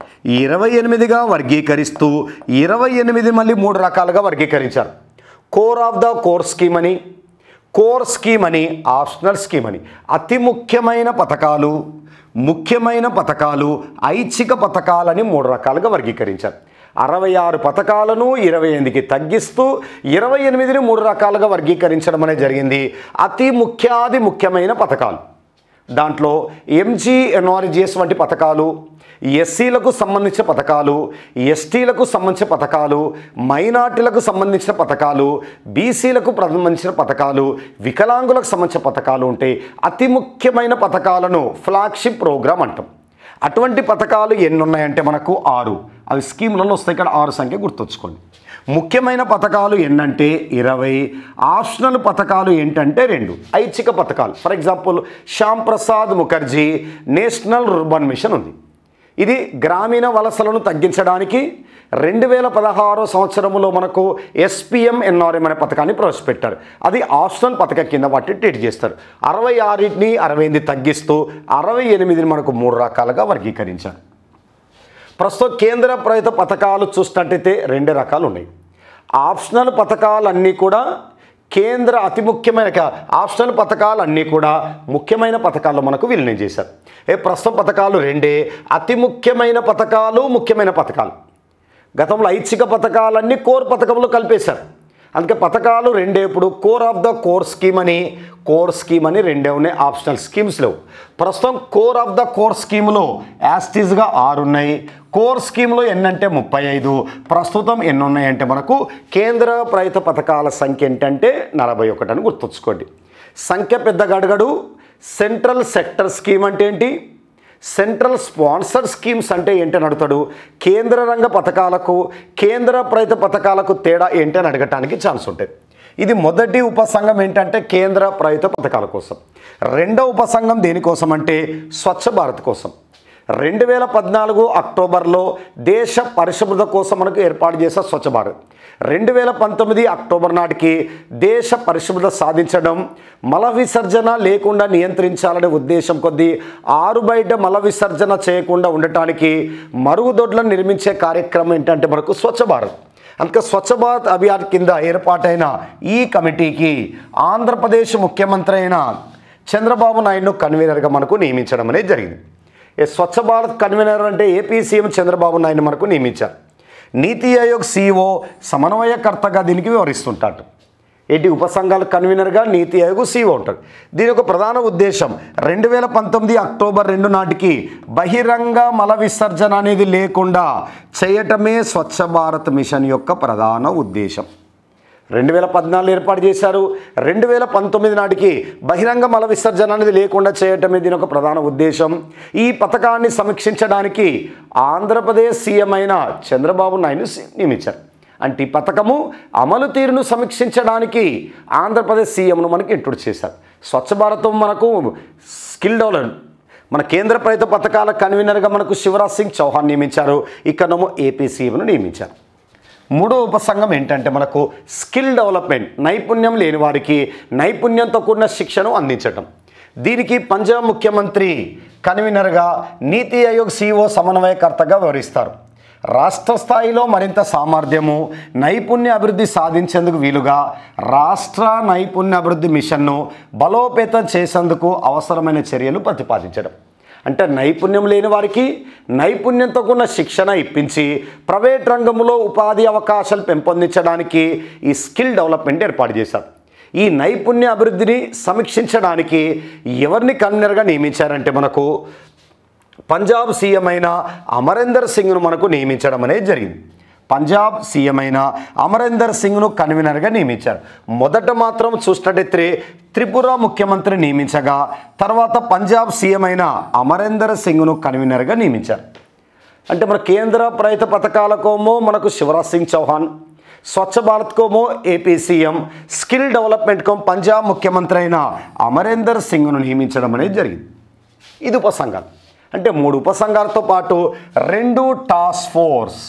28గా వర్గీకరిస్తూ 28 మళ్ళీ 3 రకాలుగా వర్గీకరించారు. Core of the core scheme అని, కోర్ స్కీమ్ అని, ఆప్షనల్ స్కీమ్ అని. అతి ముఖ్యమైన పథకాలు, ముఖ్యమైన పథకాలు, ఐచ్ఛిక పథకాలని 3 రకాలుగా వర్గీకరించారు. 66 పథకాలను 28కి తగ్గిస్తూ 28ని 3 రకాలుగా వర్గీకరించడం అనేది జరిగింది. అతి ముఖ్యమైన పథకాలు దాంట్లో MGNRGS వంటి పథకాలు, ఎస్సీలకు సంబంధించిన పథకాలు, ఎస్టీలకు సంబంధించిన పథకాలు, మైనార్టీలకు సంబంధించిన పథకాలు, బీసీలకు సంబంధించిన పథకాలు, వికలాంగులకు సంబంధించిన పథకాలు ఉంటాయి. అతి ముఖ్యమైన పథకాలను ఫ్లాగ్షిప్ ప్రోగ్రామ్ అంటాం. అటువంటి పథకాలు ఎన్ని ఉన్నాయంటే మనకు 6. అవి స్కీములలో వస్తాయి. ఇక్కడ 6 సంఖ్య గుర్తుంచుకోండి. ముఖ్యమైన పథకాలు ఎన్నంటే 20. ఆప్షనల్ పథకాలు ఏంటంటే 2. ఐచ్ఛిక పథకాలు for example Shyam Prasad Mukherjee national rurban mission ఉంది. ఇది గ్రామీణ వలసలను తగ్గించడానికి 2016 సంవత్సరంలో మనకు SPMNRM అనే పథకాన్ని ప్రవేశపెట్టారు. అది ఆప్షనల్ పథకం కింద వాటిని ట్రీట్ చేస్తారు. 66ని 68 తగ్గిస్తూ 68ని మనకు 3 రకాలుగా వర్గీకరించారు. ప్రస్తుతం కేంద్ర ప్రభుత్వ పథకాలు చూసినట్టయితే 2 రకాలు ఉన్నాయి. ఆప్షనల్ పథకాలన్నీ కూడా కేంద్ర అతి ముఖ్యమైన ఆప్షనల్ పథకాలన్నీ కూడా ముఖ్యమైన పథకాల్లో మనకు విలీనం చేశారు. ప్రస్తుతం పథకాలు 2. అతి ముఖ్యమైన పథకాలు, ముఖ్యమైన పథకాలు. గతంలో ఐచ్ఛిక పథకాలన్నీ కోర్ పథకంలో కలిపేశారు. అందుకే పథకాలు రెండే. ఇప్పుడు core of the core scheme అని రెండే ఉన్నాయి, ఆప్షనల్ స్కీమ్స్ లేవు. ప్రస్తుతం కోర్ ఆఫ్ ద కోర్ స్కీమ్లో యాస్టీస్గా 6 ఉన్నాయి. కోర్ స్కీమ్లో ఎన్నంటే 35. ప్రస్తుతం ఎన్ని ఉన్నాయంటే మనకు కేంద్ర ప్రభుత్వ పథకాల సంఖ్య ఏంటంటే 41 అని గుర్తుంచుకోండి. సంఖ్య పెద్దగా అడగడు. సెంట్రల్ సెక్టర్ స్కీమ్ అంటే ఏంటి, సెంట్రల్ స్పాన్సర్ స్కీమ్స్ అంటే ఏంటని అడుగుతాడు. కేంద్ర రంగ పథకాలకు కేంద్ర ప్రభుత్వ పథకాలకు తేడా ఏంటని అడగటానికి ఛాన్స్ ఉంటుంది. ఇది మొదటి ఉపసంఘం ఏంటంటే కేంద్ర ప్రభుత్వ పథకాల కోసం. రెండవ ఉపసంఘం దేనికోసం అంటే స్వచ్ఛ భారత్ కోసం. 2014 అక్టోబర్లో దేశ పరిశుభ్రత కోసం మనకు ఏర్పాటు చేసే స్వచ్ఛ భారత్. 2019 అక్టోబర్ నాటికి దేశ పరిశుభ్రత సాధించడం, మల విసర్జన లేకుండా నియంత్రించాలనే ఉద్దేశం కొద్దీ ఆరు బయట మల విసర్జన చేయకుండా ఉండటానికి మరుగుదొడ్లను నిర్మించే కార్యక్రమం ఏంటంటే మనకు స్వచ్ఛ భారత్. అందుకే స్వచ్ఛ భారత్ అభియాన్ కింద ఏర్పాటైన ఈ కమిటీకి ఆంధ్రప్రదేశ్ ముఖ్యమంత్రి అయిన చంద్రబాబు నాయుడును కన్వీనర్గా మనకు నియమించడం అనేది జరిగింది. స్వచ్ఛ భారత్ కన్వీనర్ అంటే ఏపీ సీఎం చంద్రబాబు నాయుడు మనకు నియమించారు. నీతి ఆయోగ్ CEO సమన్వయకర్తగా దీనికి వివరిస్తుంటాడు. ఏంటి ఉపసంఘాల కన్వీనర్గా నీతి ఆయోగ్ CEO ఉంటాడు. దీని యొక్క ప్రధాన ఉద్దేశం 2019 అక్టోబర్ 2 నాటికి బహిరంగ మల విసర్జన అనేది లేకుండా చేయటమే స్వచ్ఛ భారత్ మిషన్ యొక్క ప్రధాన ఉద్దేశం. 2014 ఏర్పాటు చేశారు. 2019 నాటికి బహిరంగ మల విసర్జన అనేది లేకుండా చేయటమే దీని ఒక ప్రధాన ఉద్దేశం. ఈ పథకాన్ని సమీక్షించడానికి ఆంధ్రప్రదేశ్ సీఎం అయిన చంద్రబాబు నాయుడు నియమించారు. అంటే ఈ పథకము అమలు తీరును సమీక్షించడానికి ఆంధ్రప్రదేశ్ సీఎంను మనకి ఇంట్రొడ్యూస్ చేశారు. స్వచ్ఛ భారత్ మనకు స్కిల్ డెవలప్మెంట్ మన కేంద్ర ప్రభుత్వ పథకాల కన్వీనర్గా మనకు శివరాజ్ సింగ్ చౌహాన్ నియమించారు. ఇక్కడేమో ఏపీ సీఎంను నియమించారు. మూడో ఉపసంఘం ఏంటంటే మనకు స్కిల్ డెవలప్మెంట్, నైపుణ్యం లేని వారికి నైపుణ్యంతో కూడిన శిక్షను అందించటం. దీనికి పంజాబ్ ముఖ్యమంత్రి కన్వీనర్గా నీతి ఆయోగ్ CEO సమన్వయకర్తగా వ్యవహరిస్తారు. రాష్ట్ర స్థాయిలో మరింత సామర్థ్యము నైపుణ్య అభివృద్ధి సాధించేందుకు వీలుగా రాష్ట్ర నైపుణ్య అభివృద్ధి మిషన్ను బలోపేతం చేసేందుకు అవసరమైన చర్యలు ప్రతిపాదించడం. అంటే నైపుణ్యం లేని వారికి నైపుణ్యంతో కూడిన శిక్షణ ఇప్పించి ప్రైవేట్ రంగంలో ఉపాధి అవకాశాలు పెంపొందించడానికి ఈ స్కిల్ డెవలప్మెంట్ ఏర్పాటు చేశారు. ఈ నైపుణ్య అభివృద్ధిని సమీక్షించడానికి ఎవరిని కన్వీనర్గా నియమించారంటే మనకు పంజాబ్ సీఎం అయిన అమరీందర్ సింగ్ను మనకు నియమించడం అనేది జరిగింది. పంజాబ్ సీఎం అయిన అమరీందర్ సింగ్ను కన్వీనర్గా నియమించారు. మొదట మాత్రం చూసినట్టయితే త్రిపుర ముఖ్యమంత్రి నియమించగా తర్వాత పంజాబ్ సీఎం అయిన అమరీందర్ సింగ్ను కన్వీనర్గా నియమించారు. అంటే మన కేంద్ర ప్రభుత్వ పథకాలకోమో మనకు శివరాజ్ సింగ్ చౌహాన్, స్వచ్ఛ భారత్కోమో ఏపీ సీఎం, స్కిల్ డెవలప్మెంట్కో పంజాబ్ ముఖ్యమంత్రి అయిన అమరీందర్ సింగ్ను నియమించడం అనేది జరిగింది. ఇది ఉపసంఘాలు. అంటే 3 ఉపసంఘాలతో పాటు 2 టాస్క్ ఫోర్స్,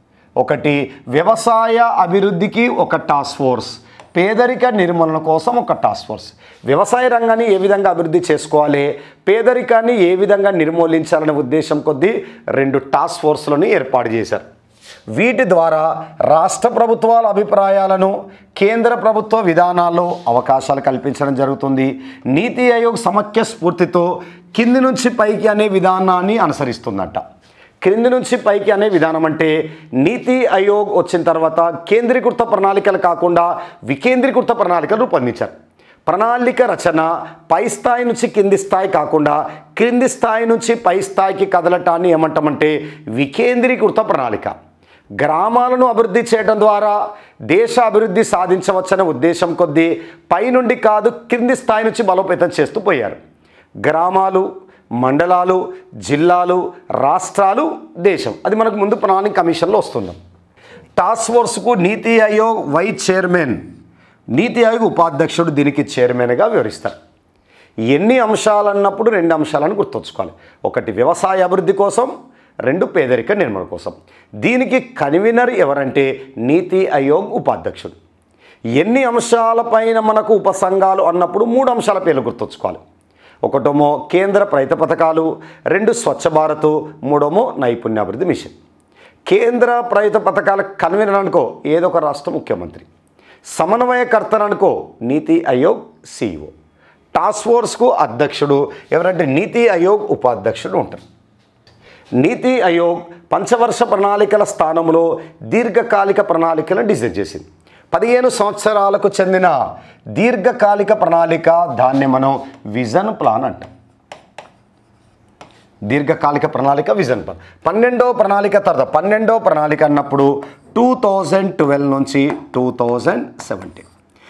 ఒకటి వ్యవసాయ అభివృద్ధికి ఒక టాస్క్ ఫోర్స్, పేదరిక నిర్మూలన కోసం ఒక టాస్క్ ఫోర్స్. వ్యవసాయ రంగాన్ని ఏ విధంగా అభివృద్ధి చేసుకోవాలి, పేదరికాన్ని ఏ విధంగా నిర్మూలించాలనే ఉద్దేశం కొద్దీ 2 టాస్క్ ఫోర్స్లను ఏర్పాటు చేశారు. వీటి ద్వారా రాష్ట్ర ప్రభుత్వాల అభిప్రాయాలను కేంద్ర ప్రభుత్వ విధానాల్లో అవకాశాలు కల్పించడం జరుగుతుంది. నీతి ఆయోగ్ సమైక్య స్ఫూర్తితో కింది నుంచి పైకి అనే విధానాన్ని అనుసరిస్తుందట. క్రింది నుంచి పైకి అనే విధానం అంటే నీతి ఆయోగ్ వచ్చిన తర్వాత కేంద్రీకృత ప్రణాళికలు కాకుండా వికేంద్రీకృత ప్రణాళికలు రూపొందించారు. ప్రణాళిక రచన పై స్థాయి నుంచి కింది స్థాయి కాకుండా క్రింది స్థాయి నుంచి పై స్థాయికి కదలటాన్ని ఏమంటామంటే వికేంద్రీకృత ప్రణాళిక. గ్రామాలను అభివృద్ధి చేయడం ద్వారా దేశ అభివృద్ధి సాధించవచ్చనే ఉద్దేశం కొద్దీ పై నుండి కాదు క్రింది స్థాయి నుంచి బలోపేతం చేస్తూ పోయారు. గ్రామాలు, మండలాలు, జిల్లాలు, రాష్ట్రాలు, దేశం, అది మనకు ముందు ప్లానింగ్ కమిషన్లో వస్తుంది. టాస్క్ ఫోర్స్కు నీతి ఆయోగ్ వైస్ చైర్మన్, నీతి ఆయోగ్ ఉపాధ్యక్షుడు దీనికి చైర్మన్గా వివరిస్తారు. ఎన్ని అంశాలు అన్నప్పుడు 2 అంశాలను గుర్తుంచుకోవాలి. ఒకటి వ్యవసాయ అభివృద్ధి కోసం, 2 పేదరిక నిర్మూలన కోసం. దీనికి కన్వీనర్ ఎవరంటే నీతి ఆయోగ్ ఉపాధ్యక్షుడు. ఎన్ని అంశాలపైన మనకు ఉపసంఘాలు అన్నప్పుడు 3 అంశాల పేర్లు గుర్తుంచుకోవాలి. ఒకటేమో కేంద్ర ప్రభుత్వ పథకాలు, 2 స్వచ్ఛ భారత్, 3 నైపుణ్యాభివృద్ధి మిషన్. కేంద్ర ప్రభుత్వ పథకాల కన్వీనర్ అనుకో ఏదో ఒక రాష్ట్ర ముఖ్యమంత్రి, సమన్వయకర్త అనుకో నీతి ఆయోగ్ CEO, టాస్క్ ఫోర్స్కు అధ్యక్షుడు ఎవరంటే నీతి ఆయోగ్ ఉపాధ్యక్షుడు ఉంటారు. నీతి ఆయోగ్ పంచవర్ష ప్రణాళికల స్థానంలో దీర్ఘకాలిక ప్రణాళికలను డిజైన్ చేసింది. 15 సంవత్సరాలకు చెందిన దీర్ఘకాలిక ప్రణాళిక, దాన్ని మనం విజన్ ప్లాన్ అంటాం. దీర్ఘకాలిక ప్రణాళిక విజన్ ప్లాన్. 12వ ప్రణాళిక తర్వాత 12వ ప్రణాళిక అన్నప్పుడు 2012 నుంచి 2017.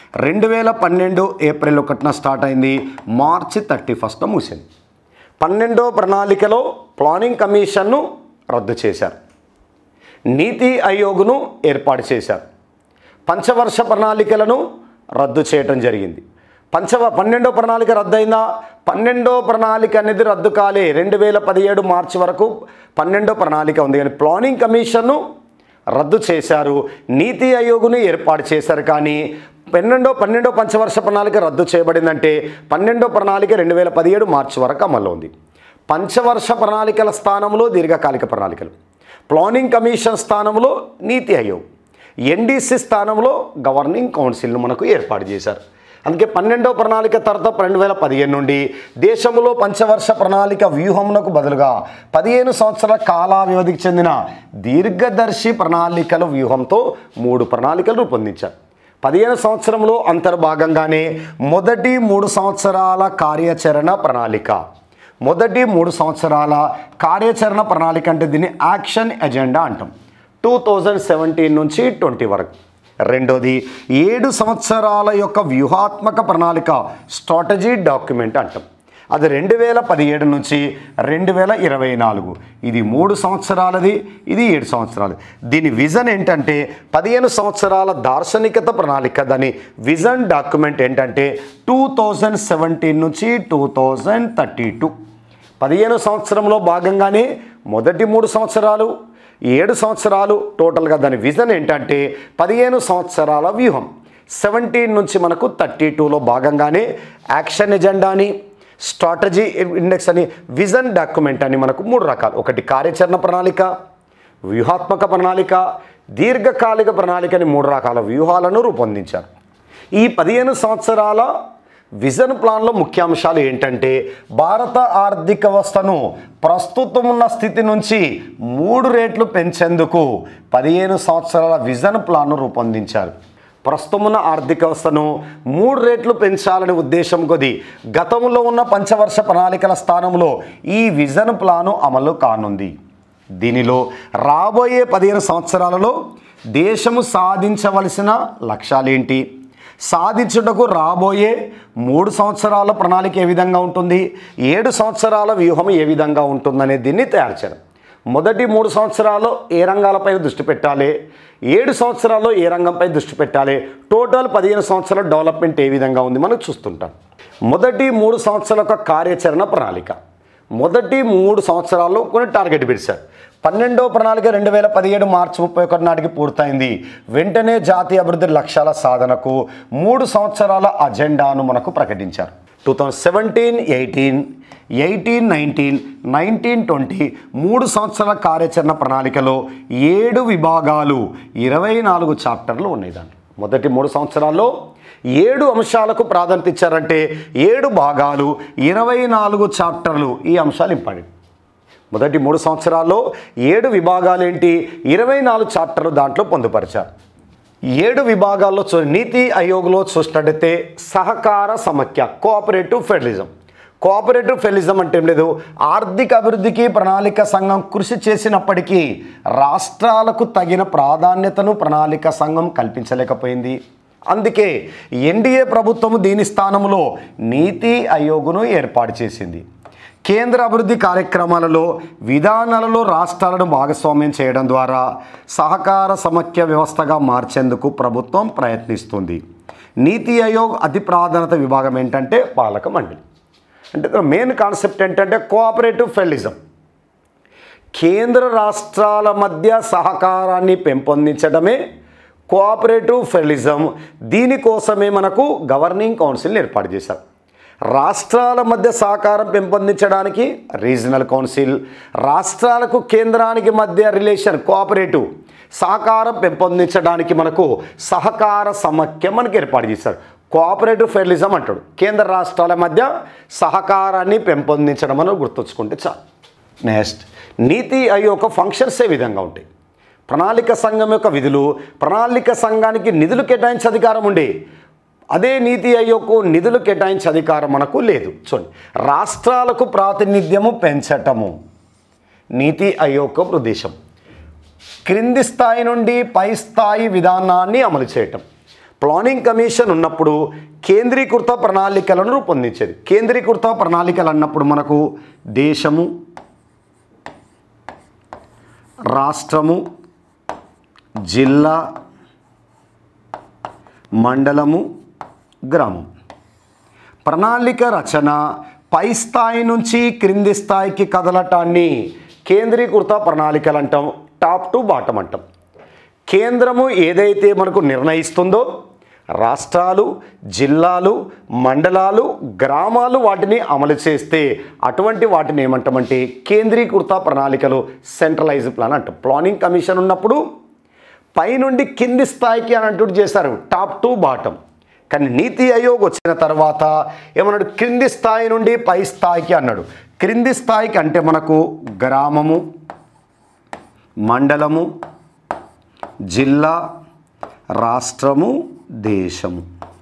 2012 ఏప్రిల్ 1న స్టార్ట్ అయింది, మార్చి 31న ముగిసింది. 12వ ప్రణాళికలో ప్లానింగ్ కమిషన్ను రద్దు చేశారు, నీతి ఆయోగ్ను ఏర్పాటు చేశారు, పంచవర్ష ప్రణాళికలను రద్దు చేయటం జరిగింది. 12వ ప్రణాళిక రద్దయిందా? 12వ ప్రణాళిక అనేది రద్దు కాలే. 2017 మార్చి వరకు 12వ ప్రణాళిక ఉంది, కానీ ప్లానింగ్ కమిషన్ను రద్దు చేశారు, నీతి ఆయోగ్ను ఏర్పాటు చేశారు. కానీ 12వ పంచవర్ష ప్రణాళిక రద్దు చేయబడిందంటే 12వ ప్రణాళిక 2017 మార్చి వరకు అమల్లో ఉంది. పంచవర్ష ప్రణాళికల స్థానంలో దీర్ఘకాలిక ప్రణాళికలు, ప్లానింగ్ కమిషన్ స్థానంలో నీతి ఆయోగ్, ఎన్డీసీ స్థానంలో గవర్నింగ్ కౌన్సిల్ను మనకు ఏర్పాటు చేశారు. అందుకే 12వ ప్రణాళిక తర్వాత 2015 నుండి దేశంలో పంచవర్ష ప్రణాళిక వ్యూహమునకు బదులుగా 15 సంవత్సరాల కాల వ్యవధికి చెందిన దీర్ఘదర్శి ప్రణాళికల వ్యూహంతో 3 ప్రణాళికలు రూపొందించారు. 15 సంవత్సరంలో అంతర్భాగంగానే మొదటి 3 సంవత్సరాల కార్యాచరణ ప్రణాళిక, మొదటి 3 సంవత్సరాల కార్యాచరణ ప్రణాళిక అంటే దీన్ని యాక్షన్ ఎజెండా అంటాం, 2017 నుంచి 20 వరకు. రెండోది 7 సంవత్సరాల యొక్క వ్యూహాత్మక ప్రణాళిక, స్ట్రాటజీ డాక్యుమెంట్ అంటాం, అది 2017 నుంచి 2024. ఇది 3 సంవత్సరాలది, ఇది 7 సంవత్సరాలు. దీని విజన్ ఏంటంటే 15 సంవత్సరాల దార్శనికత ప్రణాళిక, దాని విజన్ డాక్యుమెంట్ ఏంటంటే 2017 నుంచి 2032. 15 సంవత్సరంలో భాగంగానే మొదటి 3 సంవత్సరాలు, 7 సంవత్సరాలు టోటల్గా. దాని విజన్ ఏంటంటే 15 సంవత్సరాల వ్యూహం. 17 నుంచి మనకు 32లో భాగంగానే యాక్షన్ ఎజెండా అని, స్ట్రాటజీ ఇండెక్స్ అని, విజన్ డాక్యుమెంట్ అని మనకు 3 రకాలు. ఒకటి కార్యాచరణ ప్రణాళిక, వ్యూహాత్మక ప్రణాళిక, దీర్ఘకాలిక ప్రణాళిక అని 3 రకాల వ్యూహాలను రూపొందించారు. ఈ 15 సంవత్సరాల విజన్ ప్లాన్లో ముఖ్యాంశాలు ఏంటంటే భారత ఆర్థిక వ్యవస్థను ప్రస్తుతం ఉన్న స్థితి నుంచి 3 రెట్లు పెంచేందుకు 15 సంవత్సరాల విజన్ ప్లాన్ను రూపొందించారు. ప్రస్తుతం ఉన్న ఆర్థిక వ్యవస్థను 3 రెట్లు పెంచాలనే ఉద్దేశం కొద్ది గతంలో ఉన్న పంచవర్ష ప్రణాళికల స్థానంలో ఈ విజన్ ప్లాను అమలు కానుంది. దీనిలో రాబోయే 15 సంవత్సరాలలో దేశము సాధించవలసిన లక్ష్యాలేంటి, సాధించుటకు రాబోయే 3 సంవత్సరాల ప్రణాళిక ఏ విధంగా ఉంటుంది, 7 సంవత్సరాల వ్యూహం ఏ విధంగా ఉంటుందనే దీన్ని తయారు చేయడం. మొదటి 3 సంవత్సరాల్లో ఏ రంగాలపై దృష్టి పెట్టాలి, 7 సంవత్సరాల్లో ఏ రంగంపై దృష్టి పెట్టాలి, టోటల్ 15 సంవత్సరాల డెవలప్మెంట్ ఏ విధంగా ఉంది మనం చూస్తుంటాం. మొదటి 3 సంవత్సరాల యొక్క కార్యాచరణ ప్రణాళిక, మొదటి 3 సంవత్సరాల్లో కొన్ని టార్గెట్ పెట్టారు. 12వ ప్రణాళిక 2017 మార్చి 31 నాటికి పూర్తయింది. వెంటనే జాతీయ అభివృద్ధి లక్ష్యాల సాధనకు 3 సంవత్సరాల అజెండాను మనకు ప్రకటించారు. 2017-18, 18-19, 19-20 3 సంవత్సరాల కార్యాచరణ ప్రణాళికలో 7 విభాగాలు, 24 చాప్టర్లు ఉన్నాయి. దాంట్లో మొదటి 3 సంవత్సరాల్లో 7 అంశాలకు ప్రాధాన్యత ఇచ్చారంటే 7 భాగాలు, 24 చాప్టర్లు. ఈ అంశాలు ఇంపార్టెంట్. మొదటి 3 సంవత్సరాల్లో 7 విభాగాలు ఏంటి, 24 చాప్టర్లు దాంట్లో పొందుపరిచారు. 7 విభాగాల్లో నీతి ఆయోగ్లో చూసినట్టయితే సహకార సమైక్య, కోఆపరేటివ్ ఫెడరలిజం. కోఆపరేటివ్ ఫెడరలిజం అంటే ఏం లేదు, ఆర్థిక అభివృద్ధికి ప్రణాళిక సంఘం కృషి చేసినప్పటికీ రాష్ట్రాలకు తగిన ప్రాధాన్యతను ప్రణాళిక సంఘం కల్పించలేకపోయింది. అందుకే ఎన్డీఏ ప్రభుత్వం దీని స్థానంలో నీతి ఆయోగ్ను ఏర్పాటు చేసింది. కేంద్ర అభివృద్ధి కార్యక్రమాలలో విధానాలలో రాష్ట్రాలను భాగస్వామ్యం చేయడం ద్వారా సహకార సమైక్య వ్యవస్థగా మార్చేందుకు ప్రభుత్వం ప్రయత్నిస్తుంది. నీతి ఆయోగ్ అతి ప్రాధాన్యత విభాగం ఏంటంటే పాలక మండలి. అంటే మెయిన్ కాన్సెప్ట్ ఏంటంటే కోఆపరేటివ్ ఫెడరలిజం, కేంద్ర రాష్ట్రాల మధ్య సహకారాన్ని పెంపొందించడమే కోఆపరేటివ్ ఫెడరలిజం. దీనికోసమే మనకు గవర్నింగ్ కౌన్సిల్ని ఏర్పాటు చేశారు. రాష్ట్రాల మధ్య సహకారం పెంపొందించడానికి రీజనల్ కౌన్సిల్, రాష్ట్రాలకు కేంద్రానికి మధ్య రిలేషన్ కోఆపరేటివ్ సహకారం పెంపొందించడానికి మనకు సహకార సమైక్య మనకు ఏర్పాటు చేశారు. కోఆపరేటివ్ ఫెడరలిజం అంటాడు. కేంద్ర రాష్ట్రాల మధ్య సహకారాన్ని పెంపొందించడం అని గుర్తుంచుకుంటే చాలు. నెక్స్ట్, నీతి ఆయోగ్ ఫంక్షన్స్ ఏ విధంగా ఉంటాయి. ప్రణాళిక సంఘం యొక్క విధులు, ప్రణాళిక సంఘానికి నిధులు కేటాయించే అధికారం ఉండే, అదే నీతి ఆయోగ్కు నిధులు కేటాయించే అధికారం మనకు లేదు. చూడండి, రాష్ట్రాలకు ప్రాతినిధ్యము పెంచటము నీతి ఆయోగ్ యొక్క ఉద్దేశం. క్రింది స్థాయి నుండి పై స్థాయి విధానాన్ని అమలు చేయటం. ప్లానింగ్ కమిషన్ ఉన్నప్పుడు కేంద్రీకృత ప్రణాళికలను రూపొందించేది. కేంద్రీకృత ప్రణాళికలు అన్నప్పుడు మనకు దేశము, రాష్ట్రము, జిల్లా, మండలము, గ్రామం. ప్రణాళిక రచన పై స్థాయి నుంచి క్రింది స్థాయికి కదలటాన్ని కేంద్రీకృత ప్రణాళికలు అంటాం, టాప్ టు బాటం అంటాం. కేంద్రము ఏదైతే మనకు నిర్ణయిస్తుందో రాష్ట్రాలు, జిల్లాలు, మండలాలు, గ్రామాలు వాటిని అమలు చేస్తే అటువంటి వాటిని ఏమంటామంటే కేంద్రీకృత ప్రణాళికలు, సెంట్రలైజ్డ్ ప్లాన్ అంటాం. ప్లానింగ్ కమిషన్ ఉన్నప్పుడు పై నుండి కింది స్థాయికి అని అంటూ చేశారు, టాప్ టు బాటం. కానీ నీతి ఆయోగ్ వచ్చిన తర్వాత ఏమన్నాడు, క్రింది స్థాయి నుండి పై స్థాయికి అన్నాడు. క్రింది స్థాయికి అంటే మనకు గ్రామము, మండలము, జిల్లా, రాష్ట్రము, దేశము.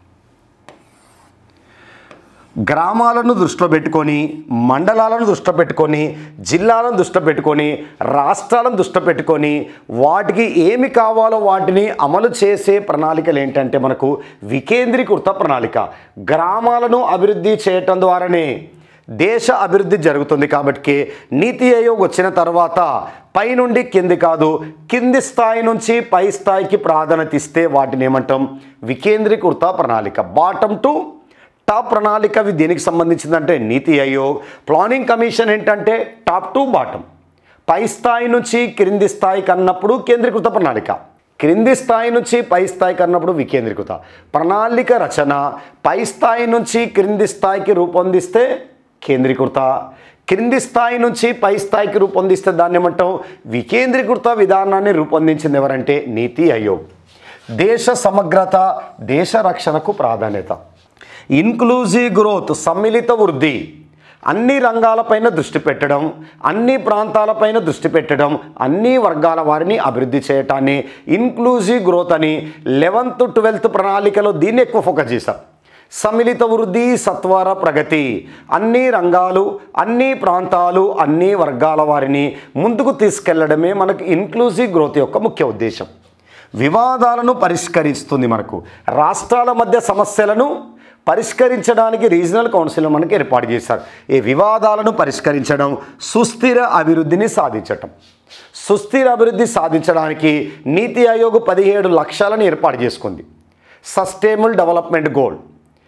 గ్రామాలను దృష్టిలో పెట్టుకొని, మండలాలను దృష్టిలో పెట్టుకొని, జిల్లాలను దృష్టిలో పెట్టుకొని, రాష్ట్రాలను దృష్టిలో పెట్టుకొని వాటికి ఏమి కావాలో వాటిని అమలు చేసే ప్రణాళికలు ఏంటంటే మనకు వికేంద్రీకృత ప్రణాళిక. గ్రామాలను అభివృద్ధి చేయటం ద్వారానే దేశ అభివృద్ధి జరుగుతుంది. కాబట్టి నీతి ఆయోగ్ వచ్చిన తర్వాత పై నుండి కింది కాదు, కింది స్థాయి నుంచి పై స్థాయికి ప్రాధాన్యత ఇస్తే వాటిని ఏమంటాం, వికేంద్రీకృత ప్రణాళిక. బాటమ్ టు టాప్ ప్రణాళిక దేనికి సంబంధించిందంటే నీతి ఆయోగ్. ప్లానింగ్ కమిషన్ ఏంటంటే టాప్ టు బాటం, పై స్థాయి నుంచి క్రింది స్థాయికి అన్నప్పుడు కేంద్రీకృత ప్రణాళిక, క్రింది స్థాయి నుంచి పై స్థాయికి అన్నప్పుడు వికేంద్రీకృత ప్రణాళిక రచన. పై స్థాయి నుంచి క్రింది స్థాయికి రూపొందిస్తే కేంద్రీకృత, క్రింది స్థాయి నుంచి పై స్థాయికి రూపొందిస్తే దాన్ని ఏమంటాం, వికేంద్రీకృత విధానాన్ని రూపొందించింది ఎవరంటే నీతి ఆయోగ్. దేశ సమగ్రత, దేశ రక్షణకు ప్రాధాన్యత. ఇన్క్లూజివ్ గ్రోత్, సమ్మిళిత వృద్ధి, అన్ని రంగాలపైన దృష్టి పెట్టడం, అన్ని ప్రాంతాలపైన దృష్టి పెట్టడం, అన్ని వర్గాల వారిని అభివృద్ధి చేయటాన్ని ఇన్క్లూజివ్ గ్రోత్ అని 11th 12th ప్రణాళికలో దీన్ని ఎక్కువ ఫోకస్ చేశారు. సమ్మిళిత వృద్ధి, సత్వర ప్రగతి, అన్ని రంగాలు, అన్ని ప్రాంతాలు, అన్ని వర్గాల వారిని ముందుకు తీసుకెళ్లడమే మనకు ఇన్క్లూజివ్ గ్రోత్ యొక్క ముఖ్య ఉద్దేశం. వివాదాలను పరిష్కరిస్తుంది. మనకు రాష్ట్రాల మధ్య సమస్యలను పరిష్కరించడానికి రీజనల్ కౌన్సిల్ మనకు ఏర్పాటు చేశారు. ఈ వివాదాలను పరిష్కరించడం, సుస్థిర అభివృద్ధిని సాధించటం. సుస్థిర అభివృద్ధి సాధించడానికి నీతి ఆయోగ్ 17 లక్ష్యాలను ఏర్పాటు చేసుకుంది. సస్టైనబుల్ డెవలప్మెంట్ గోల్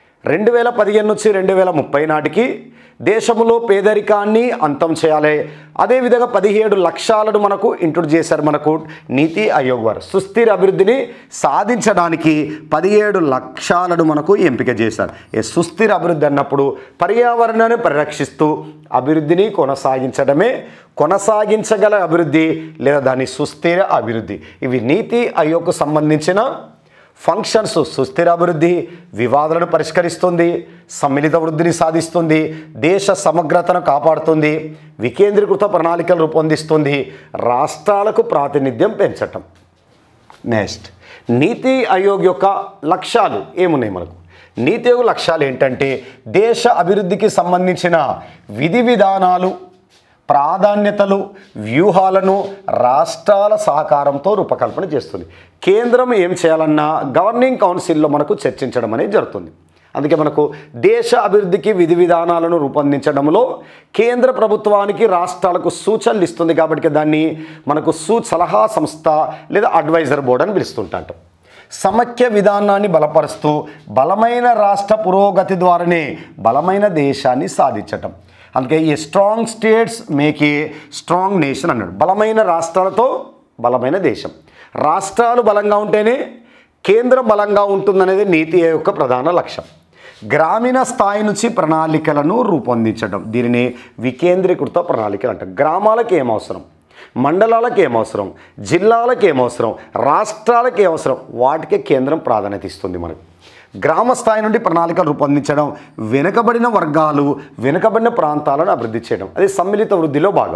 2015 నుంచి 2030 నాటికి దేశంలో పేదరికాన్ని అంతం చేయాలి. అదేవిధంగా 17 లక్ష్యాలను మనకు ఇంట్రొడ్యూస్ చేశారు మనకు నీతి ఆయోగ్ వారు. సుస్థిర అభివృద్ధిని సాధించడానికి 17 లక్ష్యాలను మనకు ఎంపిక చేశారు. ఈ సుస్థిర అభివృద్ధి అన్నప్పుడు పర్యావరణాన్ని పరిరక్షిస్తూ అభివృద్ధిని కొనసాగించడమే కొనసాగించగల అభివృద్ధి లేదా దాని సుస్థిర అభివృద్ధి. ఇవి నీతి ఆయోగ్కు సంబంధించిన ఫంక్షన్స్. సుస్థిర అభివృద్ధి వివాదాలను పరిష్కరిస్తుంది, సమ్మిళిత వృద్ధిని సాధిస్తుంది, దేశ సమగ్రతను కాపాడుతుంది, వికేంద్రీకృత ప్రణాళికలు రూపొందిస్తుంది, రాష్ట్రాలకు ప్రాతినిధ్యం పెంచటం. నెక్స్ట్, నీతి ఆయోగ్ యొక్క లక్ష్యాలు ఏమున్నాయి మనకు? నీతి ఆయోగ్ లక్ష్యాలు ఏంటంటే దేశ అభివృద్ధికి సంబంధించిన విధి విధానాలు, ప్రాధాన్యతలు, వ్యూహాలను రాష్ట్రాల సహకారంతో రూపకల్పన చేస్తుంది. కేంద్రం ఏం చేయాలన్నా గవర్నింగ్ కౌన్సిల్లో మనకు చర్చించడం అనేది జరుగుతుంది. అందుకే మనకు దేశ అభివృద్ధికి విధి విధానాలను రూపొందించడంలో కేంద్ర ప్రభుత్వానికి రాష్ట్రాలకు సూచనలు ఇస్తుంది. కాబట్టి దాన్ని మనకు సలహా సంస్థ లేదా అడ్వైజర్ బోర్డు అని పిలుస్తుంటాం. సమైక్య విధానాన్ని బలపరుస్తూ బలమైన రాష్ట్ర పురోగతి ద్వారానే బలమైన దేశాన్ని సాధించటం. అందుకే ఈ strong states make a strong nation అన్నాడు. బలమైన రాష్ట్రాలతో బలమైన దేశం. రాష్ట్రాలు బలంగా ఉంటేనే కేంద్రం బలంగా ఉంటుందనేది నీతి ఆయోగ్ యొక్క ప్రధాన లక్ష్యం. గ్రామీణ స్థాయి నుంచి ప్రణాళికలను రూపొందించడం, దీనిని వికేంద్రీకృత ప్రణాళికలు అంటారు. గ్రామాలకు ఏమవసరం, మండలాలకు ఏమవసరం, జిల్లాలకు ఏమవసరం, రాష్ట్రాలకు ఏమవసరం, వాటికే కేంద్రం ప్రాధాన్యత ఇస్తుంది. మనకు గ్రామ స్థాయి నుండి ప్రణాళికలు రూపొందించడం, వెనుకబడిన వర్గాలు, వెనుకబడిన ప్రాంతాలను అభివృద్ధి చేయడం, అది సమ్మిళిత వృద్ధిలో భాగం.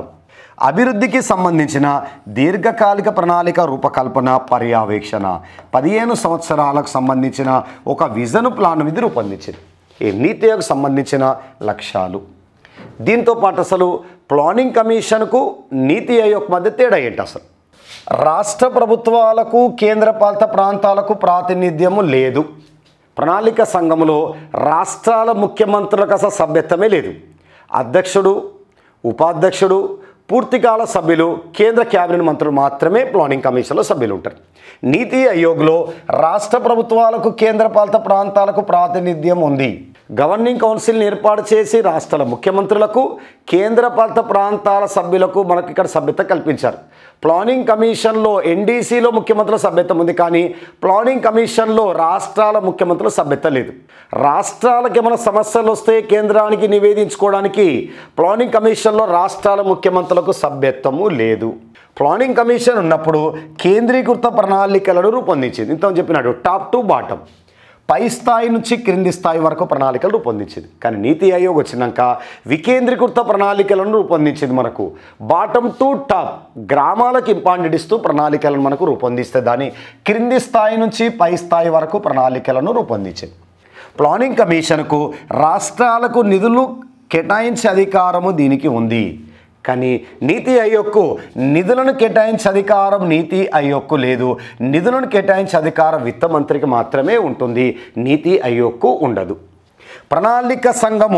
అభివృద్ధికి సంబంధించిన దీర్ఘకాలిక ప్రణాళిక రూపకల్పన పర్యవేక్షణ 15 సంవత్సరాలకు సంబంధించిన ఒక విజన్ ప్లాన్ ఇది రూపొందించింది. ఈ నీతి ఆయోగ్ సంబంధించిన లక్ష్యాలు. దీంతో పాటు అసలు ప్లానింగ్ కమిషన్కు నీతి ఆయోగ్ మధ్య తేడా ఏంటి? అసలు రాష్ట్ర ప్రభుత్వాలకు కేంద్రపాలిత ప్రాంతాలకు ప్రాతినిధ్యము లేదు. ప్రణాళిక సంఘములో రాష్ట్రాల ముఖ్యమంత్రులకు అసలు సభ్యత్వమే లేదు. అధ్యక్షుడు, ఉపాధ్యక్షుడు, పూర్తికాల సభ్యులు, కేంద్ర క్యాబినెట్ మంత్రులు మాత్రమే ప్లానింగ్ కమిషన్లో సభ్యులు ఉంటారు. నీతి ఆయోగ్లో రాష్ట్ర ప్రభుత్వాలకు కేంద్రపాలిత ప్రాంతాలకు ప్రాతినిధ్యం ఉంది. గవర్నింగ్ కౌన్సిల్ని ఏర్పాటు చేసి రాష్ట్రాల ముఖ్యమంత్రులకు, కేంద్రపాలిత ప్రాంతాల సభ్యులకు మనకు ఇక్కడ సభ్యత కల్పించారు. ప్లానింగ్ కమిషన్లో ఎన్డీసీలో ముఖ్యమంత్రుల సభ్యత ఉంది, కానీ ప్లానింగ్ కమిషన్లో రాష్ట్రాల ముఖ్యమంత్రుల సభ్యత లేదు. రాష్ట్రాలకు ఏమైనా సమస్యలు వస్తే కేంద్రానికి నివేదించుకోవడానికి ప్లానింగ్ కమిషన్లో రాష్ట్రాల ముఖ్యమంత్రులకు సభ్యత్వము లేదు. ప్లానింగ్ కమిషన్ ఉన్నప్పుడు కేంద్రీకృత ప్రణాళికలను రూపొందించింది. ఇంత చెప్పినాడు, టాప్ టు బాటమ్, పై స్థాయి నుంచి క్రింది స్థాయి వరకు ప్రణాళికలు రూపొందించింది. కానీ నీతి ఆయోగ్ వచ్చినాక వికేంద్రీకృత ప్రణాళికలను రూపొందించింది. మనకు బాటమ్ టు టాప్, గ్రామాలకు ఇంపార్టెంట్ ఇస్తూ ప్రణాళికలను మనకు రూపొందిస్తే దాని క్రింది స్థాయి నుంచి పై స్థాయి వరకు ప్రణాళికలను రూపొందించింది. ప్లానింగ్ కమిషన్కు రాష్ట్రాలకు నిధులు కేటాయించే అధికారము దీనికి ఉంది, కానీ నీతి ఆయోగ్కు నిధులను కేటాయించే అధికారం నీతి ఆయోగ్కు లేదు. నిధులను కేటాయించే అధికారం విత్త మంత్రికి మాత్రమే ఉంటుంది, నీతి ఆయోగ్కు ఉండదు. ప్రణాళిక సంఘం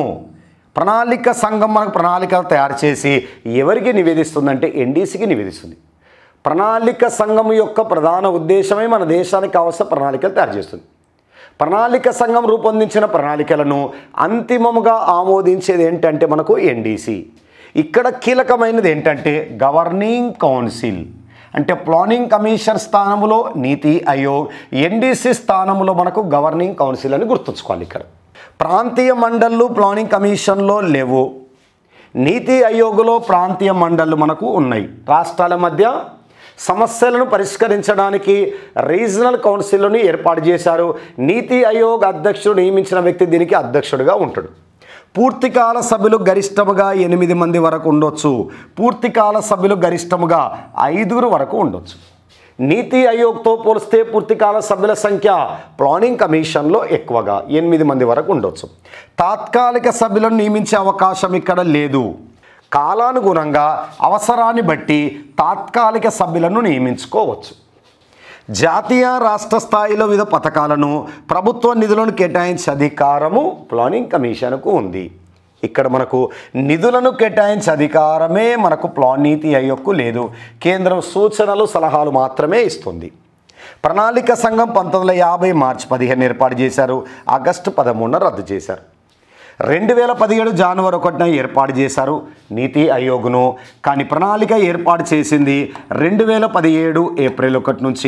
మనకు ప్రణాళికలు తయారు చేసి ఎవరికి నివేదిస్తుందంటే ఎన్డీసీకి నివేదిస్తుంది. ప్రణాళిక సంఘం యొక్క ప్రధాన ఉద్దేశమే మన దేశానికి కావాల్సిన ప్రణాళికలు తయారు చేస్తుంది. ప్రణాళిక సంఘం రూపొందించిన ప్రణాళికలను అంతిమముగా ఆమోదించేది ఏంటంటే మనకు ఎన్డీసీ. ఇక్కడ కీలకమైనది ఏంటంటే గవర్నింగ్ కౌన్సిల్, అంటే ప్లానింగ్ కమిషన్ స్థానంలో నీతి ఆయోగ్, ఎన్డీసీ స్థానంలో మనకు గవర్నింగ్ కౌన్సిల్ అని గుర్తుంచుకోవాలి. ఇక్కడ ప్రాంతీయ మండళ్ళు ప్లానింగ్ కమిషన్లో లేవు. నీతి ఆయోగ్లో ప్రాంతీయ మండళ్ళు మనకు ఉన్నాయి. రాష్ట్రాల మధ్య సమస్యలను పరిష్కరించడానికి రీజనల్ కౌన్సిల్ని ఏర్పాటు చేశారు. నీతి ఆయోగ్ అధ్యక్షుడు నియమించిన వ్యక్తి దీనికి అధ్యక్షుడిగా ఉంటాడు. పూర్తికాల సభ్యులు గరిష్టముగా 8 మంది వరకు ఉండొచ్చు. పూర్తికాల సభ్యులు గరిష్టముగా 5 వరకు ఉండొచ్చు. నీతి ఆయోగ్తో పోలిస్తే పూర్తికాల సభ్యుల సంఖ్య ప్లానింగ్ కమిషన్లో ఎక్కువగా 8 మంది వరకు ఉండొచ్చు. తాత్కాలిక సభ్యులను నియమించే అవకాశం ఇక్కడ లేదు. కాలానుగుణంగా అవసరాన్ని బట్టి తాత్కాలిక సభ్యులను నియమించుకోవచ్చు. జాతీయ రాష్ట్ర స్థాయిలో వివిధ పథకాలను ప్రభుత్వ నిధులను కేటాయించే అధికారము ప్లానింగ్ కమిషన్కు ఉంది. ఇక్కడ మనకు నిధులను కేటాయించే అధికారమే మనకు నీతి ఆయోగ్కు లేదు. కేంద్రం సూచనలు సలహాలు మాత్రమే ఇస్తుంది. ప్రణాళిక సంఘం 1950 మార్చి 15 ఏర్పాటు చేశారు. ఆగస్టు 13న రద్దు చేశారు. 2017 జనవరి 1న ఏర్పాటు చేశారు నీతి ఆయోగ్ను. కానీ ప్రణాళిక ఏర్పాటు చేసింది 2017 ఏప్రిల్ 1 నుంచి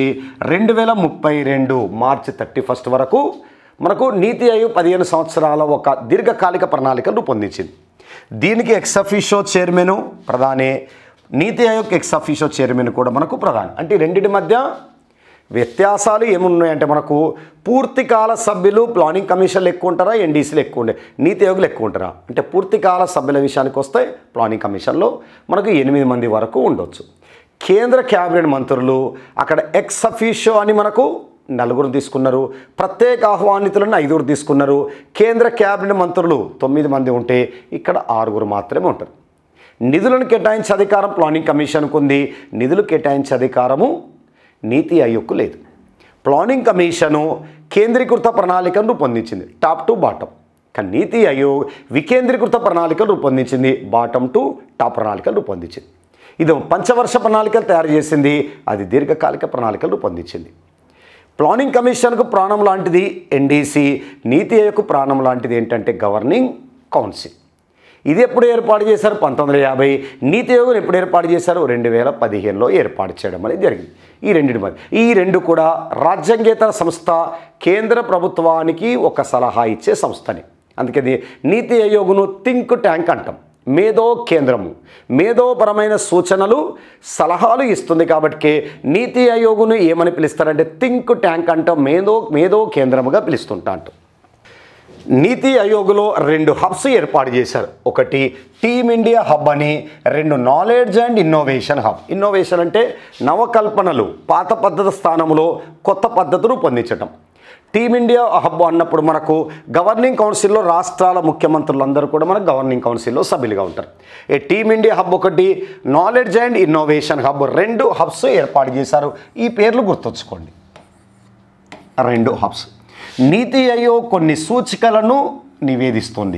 2032 మార్చి 31 వరకు మనకు నీతి ఆయోగ్ 15 సంవత్సరాల ఒక దీర్ఘకాలిక ప్రణాళికను రూపొందించింది. దీనికి ఎక్స్ అఫీషియో చైర్మన్ ప్రధానే, నీతి ఆయోగ్ ఎక్స్ అఫీషియో చైర్మన్ కూడా మనకు ప్రధాని. అంటే రెండింటి మధ్య వ్యత్యాసాలు ఏమున్నాయంటే మనకు పూర్తికాల సభ్యులు ప్లానింగ్ కమిషన్లు ఎక్కువ ఉంటారా, ఎన్డీసీలు ఎక్కువ ఉండే, నీతి ఆయోగ్లు ఎక్కువ ఉంటారా అంటే పూర్తికాల సభ్యుల విషయానికి వస్తే ప్లానింగ్ కమిషన్లో మనకు 8 మంది వరకు ఉండొచ్చు. కేంద్ర క్యాబినెట్ మంత్రులు అక్కడ ఎక్స్ అఫీషియో అని మనకు 4 తీసుకున్నారు. ప్రత్యేక ఆహ్వానితులను 5 తీసుకున్నారు. కేంద్ర క్యాబినెట్ మంత్రులు 9 మంది ఉంటే ఇక్కడ 6 మాత్రమే ఉంటారు. నిధులను కేటాయించే అధికారం ప్లానింగ్ కమిషన్కు ఉంది. నిధులు కేటాయించే అధికారము నీతి ఆయోగ్కు లేదు. ప్లానింగ్ కమిషను కేంద్రీకృత ప్రణాళికను రూపొందించింది టాప్ టు బాటమ్, కానీ నీతి ఆయోగ్ వికేంద్రీకృత ప్రణాళికను రూపొందించింది బాటమ్ టు టాప్ ప్రణాళికలు రూపొందించింది. ఇది పంచవర్ష ప్రణాళికలు తయారు చేసింది, అది దీర్ఘకాలిక ప్రణాళికలు రూపొందించింది. ప్లానింగ్ కమిషన్కు ప్రాణం లాంటిది ఎన్డీసీ, నీతి ఆయోగ్కు ప్రాణం లాంటిది ఏంటంటే గవర్నింగ్ కౌన్సిల్. ఇది ఎప్పుడు ఏర్పాటు చేశారు? 1950. నీతి ఆయోగ్ ఎప్పుడు ఏర్పాటు చేశారు? 2015లో ఏర్పాటు చేయడం అనేది జరిగింది. ఈ రెండు కూడా రాజ్యాంగేతర సంస్థ, కేంద్ర ప్రభుత్వానికి ఒక సలహా ఇచ్చే సంస్థని. అందుకని నీతి ఆయోగ్ను థింక్ ట్యాంక్ అంటాం. మేధో కేంద్రము, మేధోపరమైన సూచనలు సలహాలు ఇస్తుంది. కాబట్టి నీతి ఆయోగ్ను ఏమని పిలుస్తారంటే థింక్ ట్యాంక్ అంటాం, మేధో కేంద్రముగా పిలుస్తుంటా అంటాం. నీతి ఆయోగ్లో 2 హబ్స్ ఏర్పాటు చేశారు. ఒకటి టీమ్ ఇండియా హబ్ అని, 2 knowledge and innovation hub. Innovation అంటే నవకల్పనలు, పాత పద్ధతి స్థానంలో కొత్త పద్ధతులు పొందించటం. టీమిండియా హబ్ అన్నప్పుడు మనకు గవర్నింగ్ కౌన్సిల్లో రాష్ట్రాల ముఖ్యమంత్రులందరూ కూడా మనకు గవర్నింగ్ కౌన్సిల్లో సభ్యులుగా ఉంటారు. ఈ టీమిండియా హబ్ ఒకటి, knowledge and innovation hub 2 hubs ఏర్పాటు చేశారు. ఈ పేర్లు గుర్తుంచుకోండి. 2 హబ్స్. నీతి ఆయోగ్ కొన్ని సూచికలను నివేదిస్తుంది.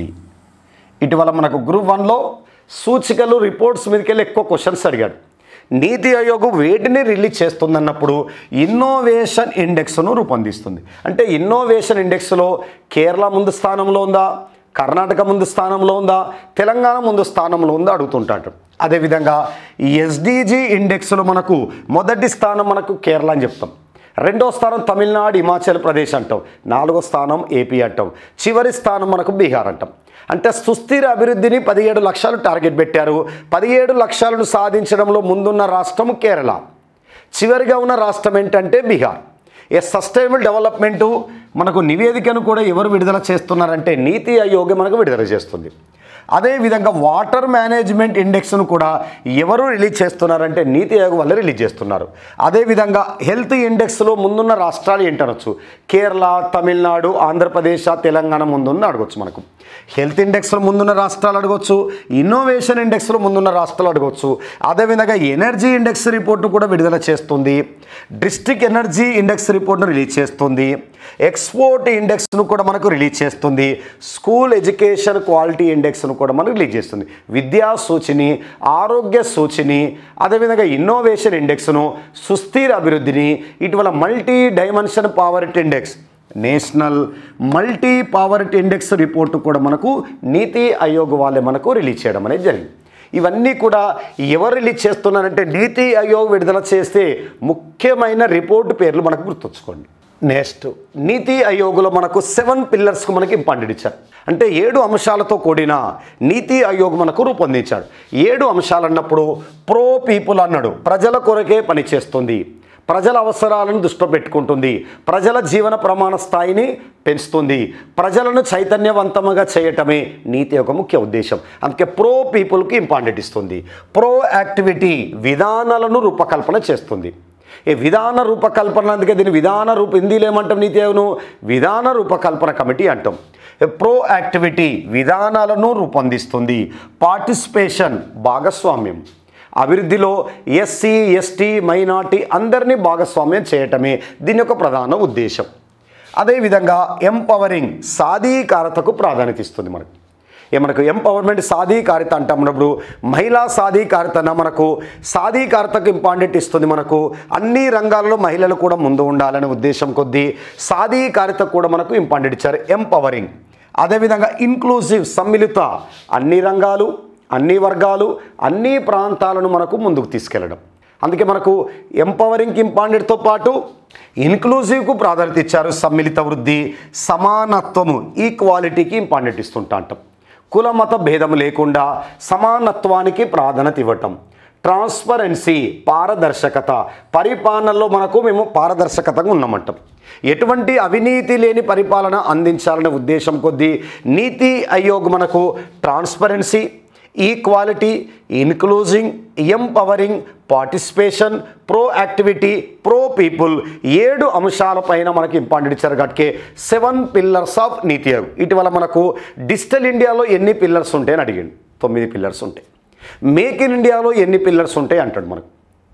ఇటీవల మనకు గ్రూప్ 1లో సూచికలు రిపోర్ట్స్ మీదకి వెళ్ళి ఎక్కువ క్వశ్చన్స్ అడిగాడు. నీతి ఆయోగ్ వేటిని రిలీజ్ చేస్తుందన్నప్పుడు ఇన్నోవేషన్ ఇండెక్స్ను రూపొందిస్తుంది. అంటే ఇన్నోవేషన్ ఇండెక్స్లో కేరళ ముందు స్థానంలో ఉందా, కర్ణాటక ముందు స్థానంలో ఉందా, తెలంగాణ ముందు స్థానంలో ఉందా అడుగుతుంటాడు. అదేవిధంగా ఎస్డిజి ఇండెక్స్లో మనకు మొదటి స్థానం మనకు కేరళ అని చెప్తాం, 2వ స్థానం తమిళనాడు, హిమాచల్ ప్రదేశ్ అంటాం, 4వ స్థానం ఏపీ అంటాం, చివరి స్థానం మనకు బీహార్ అంటాం. అంటే సుస్థిర అభివృద్ధిని 17 లక్షలు టార్గెట్ పెట్టారు. 17 లక్షలను సాధించడంలో ముందున్న రాష్ట్రం కేరళ, చివరిగా ఉన్న రాష్ట్రం ఏంటంటే బీహార్. సస్టైనబుల్ డెవలప్మెంట్ మనకు నివేదికను కూడా ఎవరు విడుదల చేస్తున్నారంటే నీతి ఆయోగ్ మనకు విడుదల చేస్తుంది. అదేవిధంగా వాటర్ మేనేజ్మెంట్ ఇండెక్స్ను కూడా ఎవరు రిలీజ్ చేస్తున్నారంటే నీతి ఆయోగ్ వల్ల రిలీజ్ చేస్తున్నారు. అదేవిధంగా హెల్త్ ఇండెక్స్లో ముందున్న రాష్ట్రాలు ఏంటనొచ్చు, కేరళ, తమిళనాడు, ఆంధ్రప్రదేశ్, తెలంగాణ ముందున్న అడగొచ్చు. మనకు హెల్త్ ఇండెక్స్లో ముందున్న రాష్ట్రాలు అడగొచ్చు, ఇన్నోవేషన్ ఇండెక్స్లో ముందున్న రాష్ట్రాలు అడగొచ్చు. అదేవిధంగా ఎనర్జీ ఇండెక్స్ రిపోర్ట్ను కూడా విడుదల చేస్తుంది, డిస్ట్రిక్ట్ ఎనర్జీ ఇండెక్స్ రిపోర్ట్ను రిలీజ్ చేస్తుంది, ఎక్స్పోర్ట్ ఇండెక్స్ను కూడా మనకు రిలీజ్ చేస్తుంది, స్కూల్ ఎడ్యుకేషన్ క్వాలిటీ ఇండెక్స్ను కూడా మనకు రిలీజ్ చేస్తుంది, విద్యా సూచిని, ఆరోగ్య సూచిని, అదేవిధంగా ఇన్నోవేషన్ ఇండెక్స్ను, సుస్థిర అభివృద్ధిని, ఇటీవల multi dimension poverty index, national multi poverty index report కూడా మనకు నీతి ఆయోగ్ వాళ్ళే మనకు రిలీజ్ చేయడం అనేది జరిగింది. ఇవన్నీ కూడా ఎవరు రిలీజ్ చేస్తున్నారంటే నీతి ఆయోగ్ విడుదల చేస్తే ముఖ్యమైన రిపోర్టు పేర్లు మనకు గుర్తుంచుకోండి. నెక్స్ట్ నీతి ఆయోగ్లో మనకు 7 పిల్లర్స్కు మనకి ఇంపార్టెంట్ ఇచ్చారు. అంటే 7 అంశాలతో కూడిన నీతి ఆయోగ్ మనకు రూపొందించాడు. 7 అంశాలు అన్నప్పుడు ప్రో పీపుల్ అన్నాడు, ప్రజల కొరకే పనిచేస్తుంది, ప్రజల అవసరాలను దృష్టిలో పెట్టుకుంటుంది, ప్రజల జీవన ప్రమాణ స్థాయిని పెంచుతుంది, ప్రజలను చైతన్యవంతంగా చేయటమే నీతి యొక్క ముఖ్య ఉద్దేశం. అందుకే ప్రో పీపుల్కి ఇంపార్టెంట్ ఇస్తుంది. ప్రో యాక్టివిటీ విధానాలను రూపకల్పన చేస్తుంది. ఈ విధాన రూపకల్పన, అందుకే దీన్ని హిందీలో ఏమంటాం నీతి ఆయోగ్ను విధాన రూపకల్పన కమిటీ అంటాం. ప్రో యాక్టివిటీ విధానాలను రూపొందిస్తుంది. పార్టిసిపేషన్ భాగస్వామ్యం, అభివృద్ధిలో ఎస్సీ, ఎస్టీ, మైనార్టీ అందరినీ భాగస్వామ్యం చేయటమే దీని యొక్క ప్రధాన ఉద్దేశం. అదేవిధంగా ఎంపవరింగ్ సాధికారతకు ప్రాధాన్యత ఇస్తుంది. మనకు ఎంపవర్మెంట్ సాధికారత అంటున్నప్పుడు మహిళా సాధికారతన మనకు సాధికారతకు ఇంపార్టెంట్ ఇస్తుంది. మనకు అన్ని రంగాలలో మహిళలు కూడా ముందు ఉండాలనే ఉద్దేశం కొద్దీ సాధికారత కూడా మనకు ఇంపార్టెంట్ ఇచ్చారు, ఎంపవరింగ్. అదేవిధంగా ఇన్క్లూజివ్ సమ్మిళిత, అన్ని రంగాలు, అన్ని వర్గాలు, అన్ని ప్రాంతాలను మనకు ముందుకు తీసుకెళ్ళడం. అందుకే మనకు ఎంపవరింగ్కి ఇంపార్టెంట్తో పాటు ఇన్క్లూజివ్కు ప్రాధాన్యత ఇచ్చారు. సమ్మిళిత వృద్ధి, సమానత్వము, ఈక్వాలిటీకి ఇంపార్టెంట్ ఇస్తుంటా అంటాం. కుల మత భేదం లేకుండా సమానత్వానికి ప్రాధాన్యత ఇవ్వటం. ట్రాన్స్పరెన్సీ పారదర్శకత, పరిపాలనలో మేము పారదర్శకతగా ఉన్నామంటాం. ఎటువంటి అవినీతి లేని పరిపాలన అందించాలనే ఉద్దేశం కొద్దీ నీతి ఆయోగ్ మనకు transparency, equality, including, empowering, participation, pro activity, pro people 7 అంశాలపైన మనకి ఇంపార్టెంట్ ఇచ్చారు. కాబట్టి 7 పిల్లర్స్ ఆఫ్ నీతి ఆయోగ్. ఇటీవల మనకు డిజిటల్ ఇండియాలో ఎన్ని పిల్లర్స్ ఉంటాయని అడిగాడు. 9 పిల్లర్స్ ఉంటాయి. మేక్ ఇన్ ఇండియాలో ఎన్ని పిల్లర్స్ ఉంటాయి అంటాడు. మనకు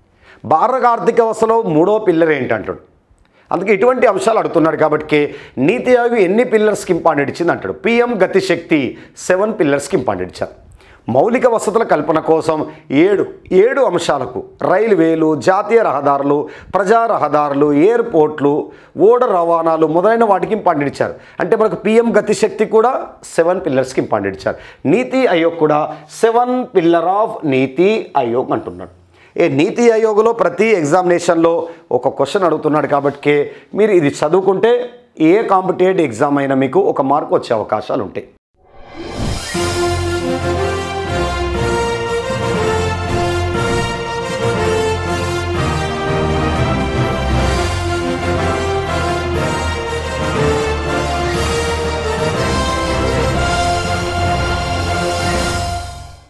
భారత ఆర్థిక వ్యవస్థలో 3వ పిల్లర్ ఏంటంటాడు. అందుకే ఇటువంటి అంశాలు అడుగుతున్నాడు. కాబట్టి నీతి ఆయోగ్ ఎన్ని పిల్లర్స్కి ఇంపార్టెంట్ ఇచ్చింది అంటాడు. పిఎం గతిశక్తి 7 పిల్లర్స్కి ఇంపార్టెంట్ ఇచ్చారు. మౌలిక వసతుల కల్పన కోసం 7 అంశాలకు రైల్వేలు, జాతీయ రహదారులు, ప్రజా రహదారులు, ఎయిర్పోర్ట్లు, ఓడ రవాణాలు మొదలైన వాటికి ఇంపార్టెంట్ ఇచ్చారు. అంటే మనకు పిఎం గతిశక్తి కూడా 7 పిల్లర్స్కి ఇంపార్టెంట్ ఇచ్చారు. నీతి ఆయోగ్ కూడా 7 పిల్లర్ ఆఫ్ నీతి ఆయోగ్ అంటున్నాడు. నీతి ఆయోగ్లో ప్రతి ఎగ్జామినేషన్లో ఒక క్వశ్చన్ అడుగుతున్నాడు. కాబట్టి మీరు ఇది చదువుకుంటే ఏ కాంపిటేటివ్ ఎగ్జామ్ అయినా మీకు 1 మార్క్ వచ్చే అవకాశాలు ఉంటాయి.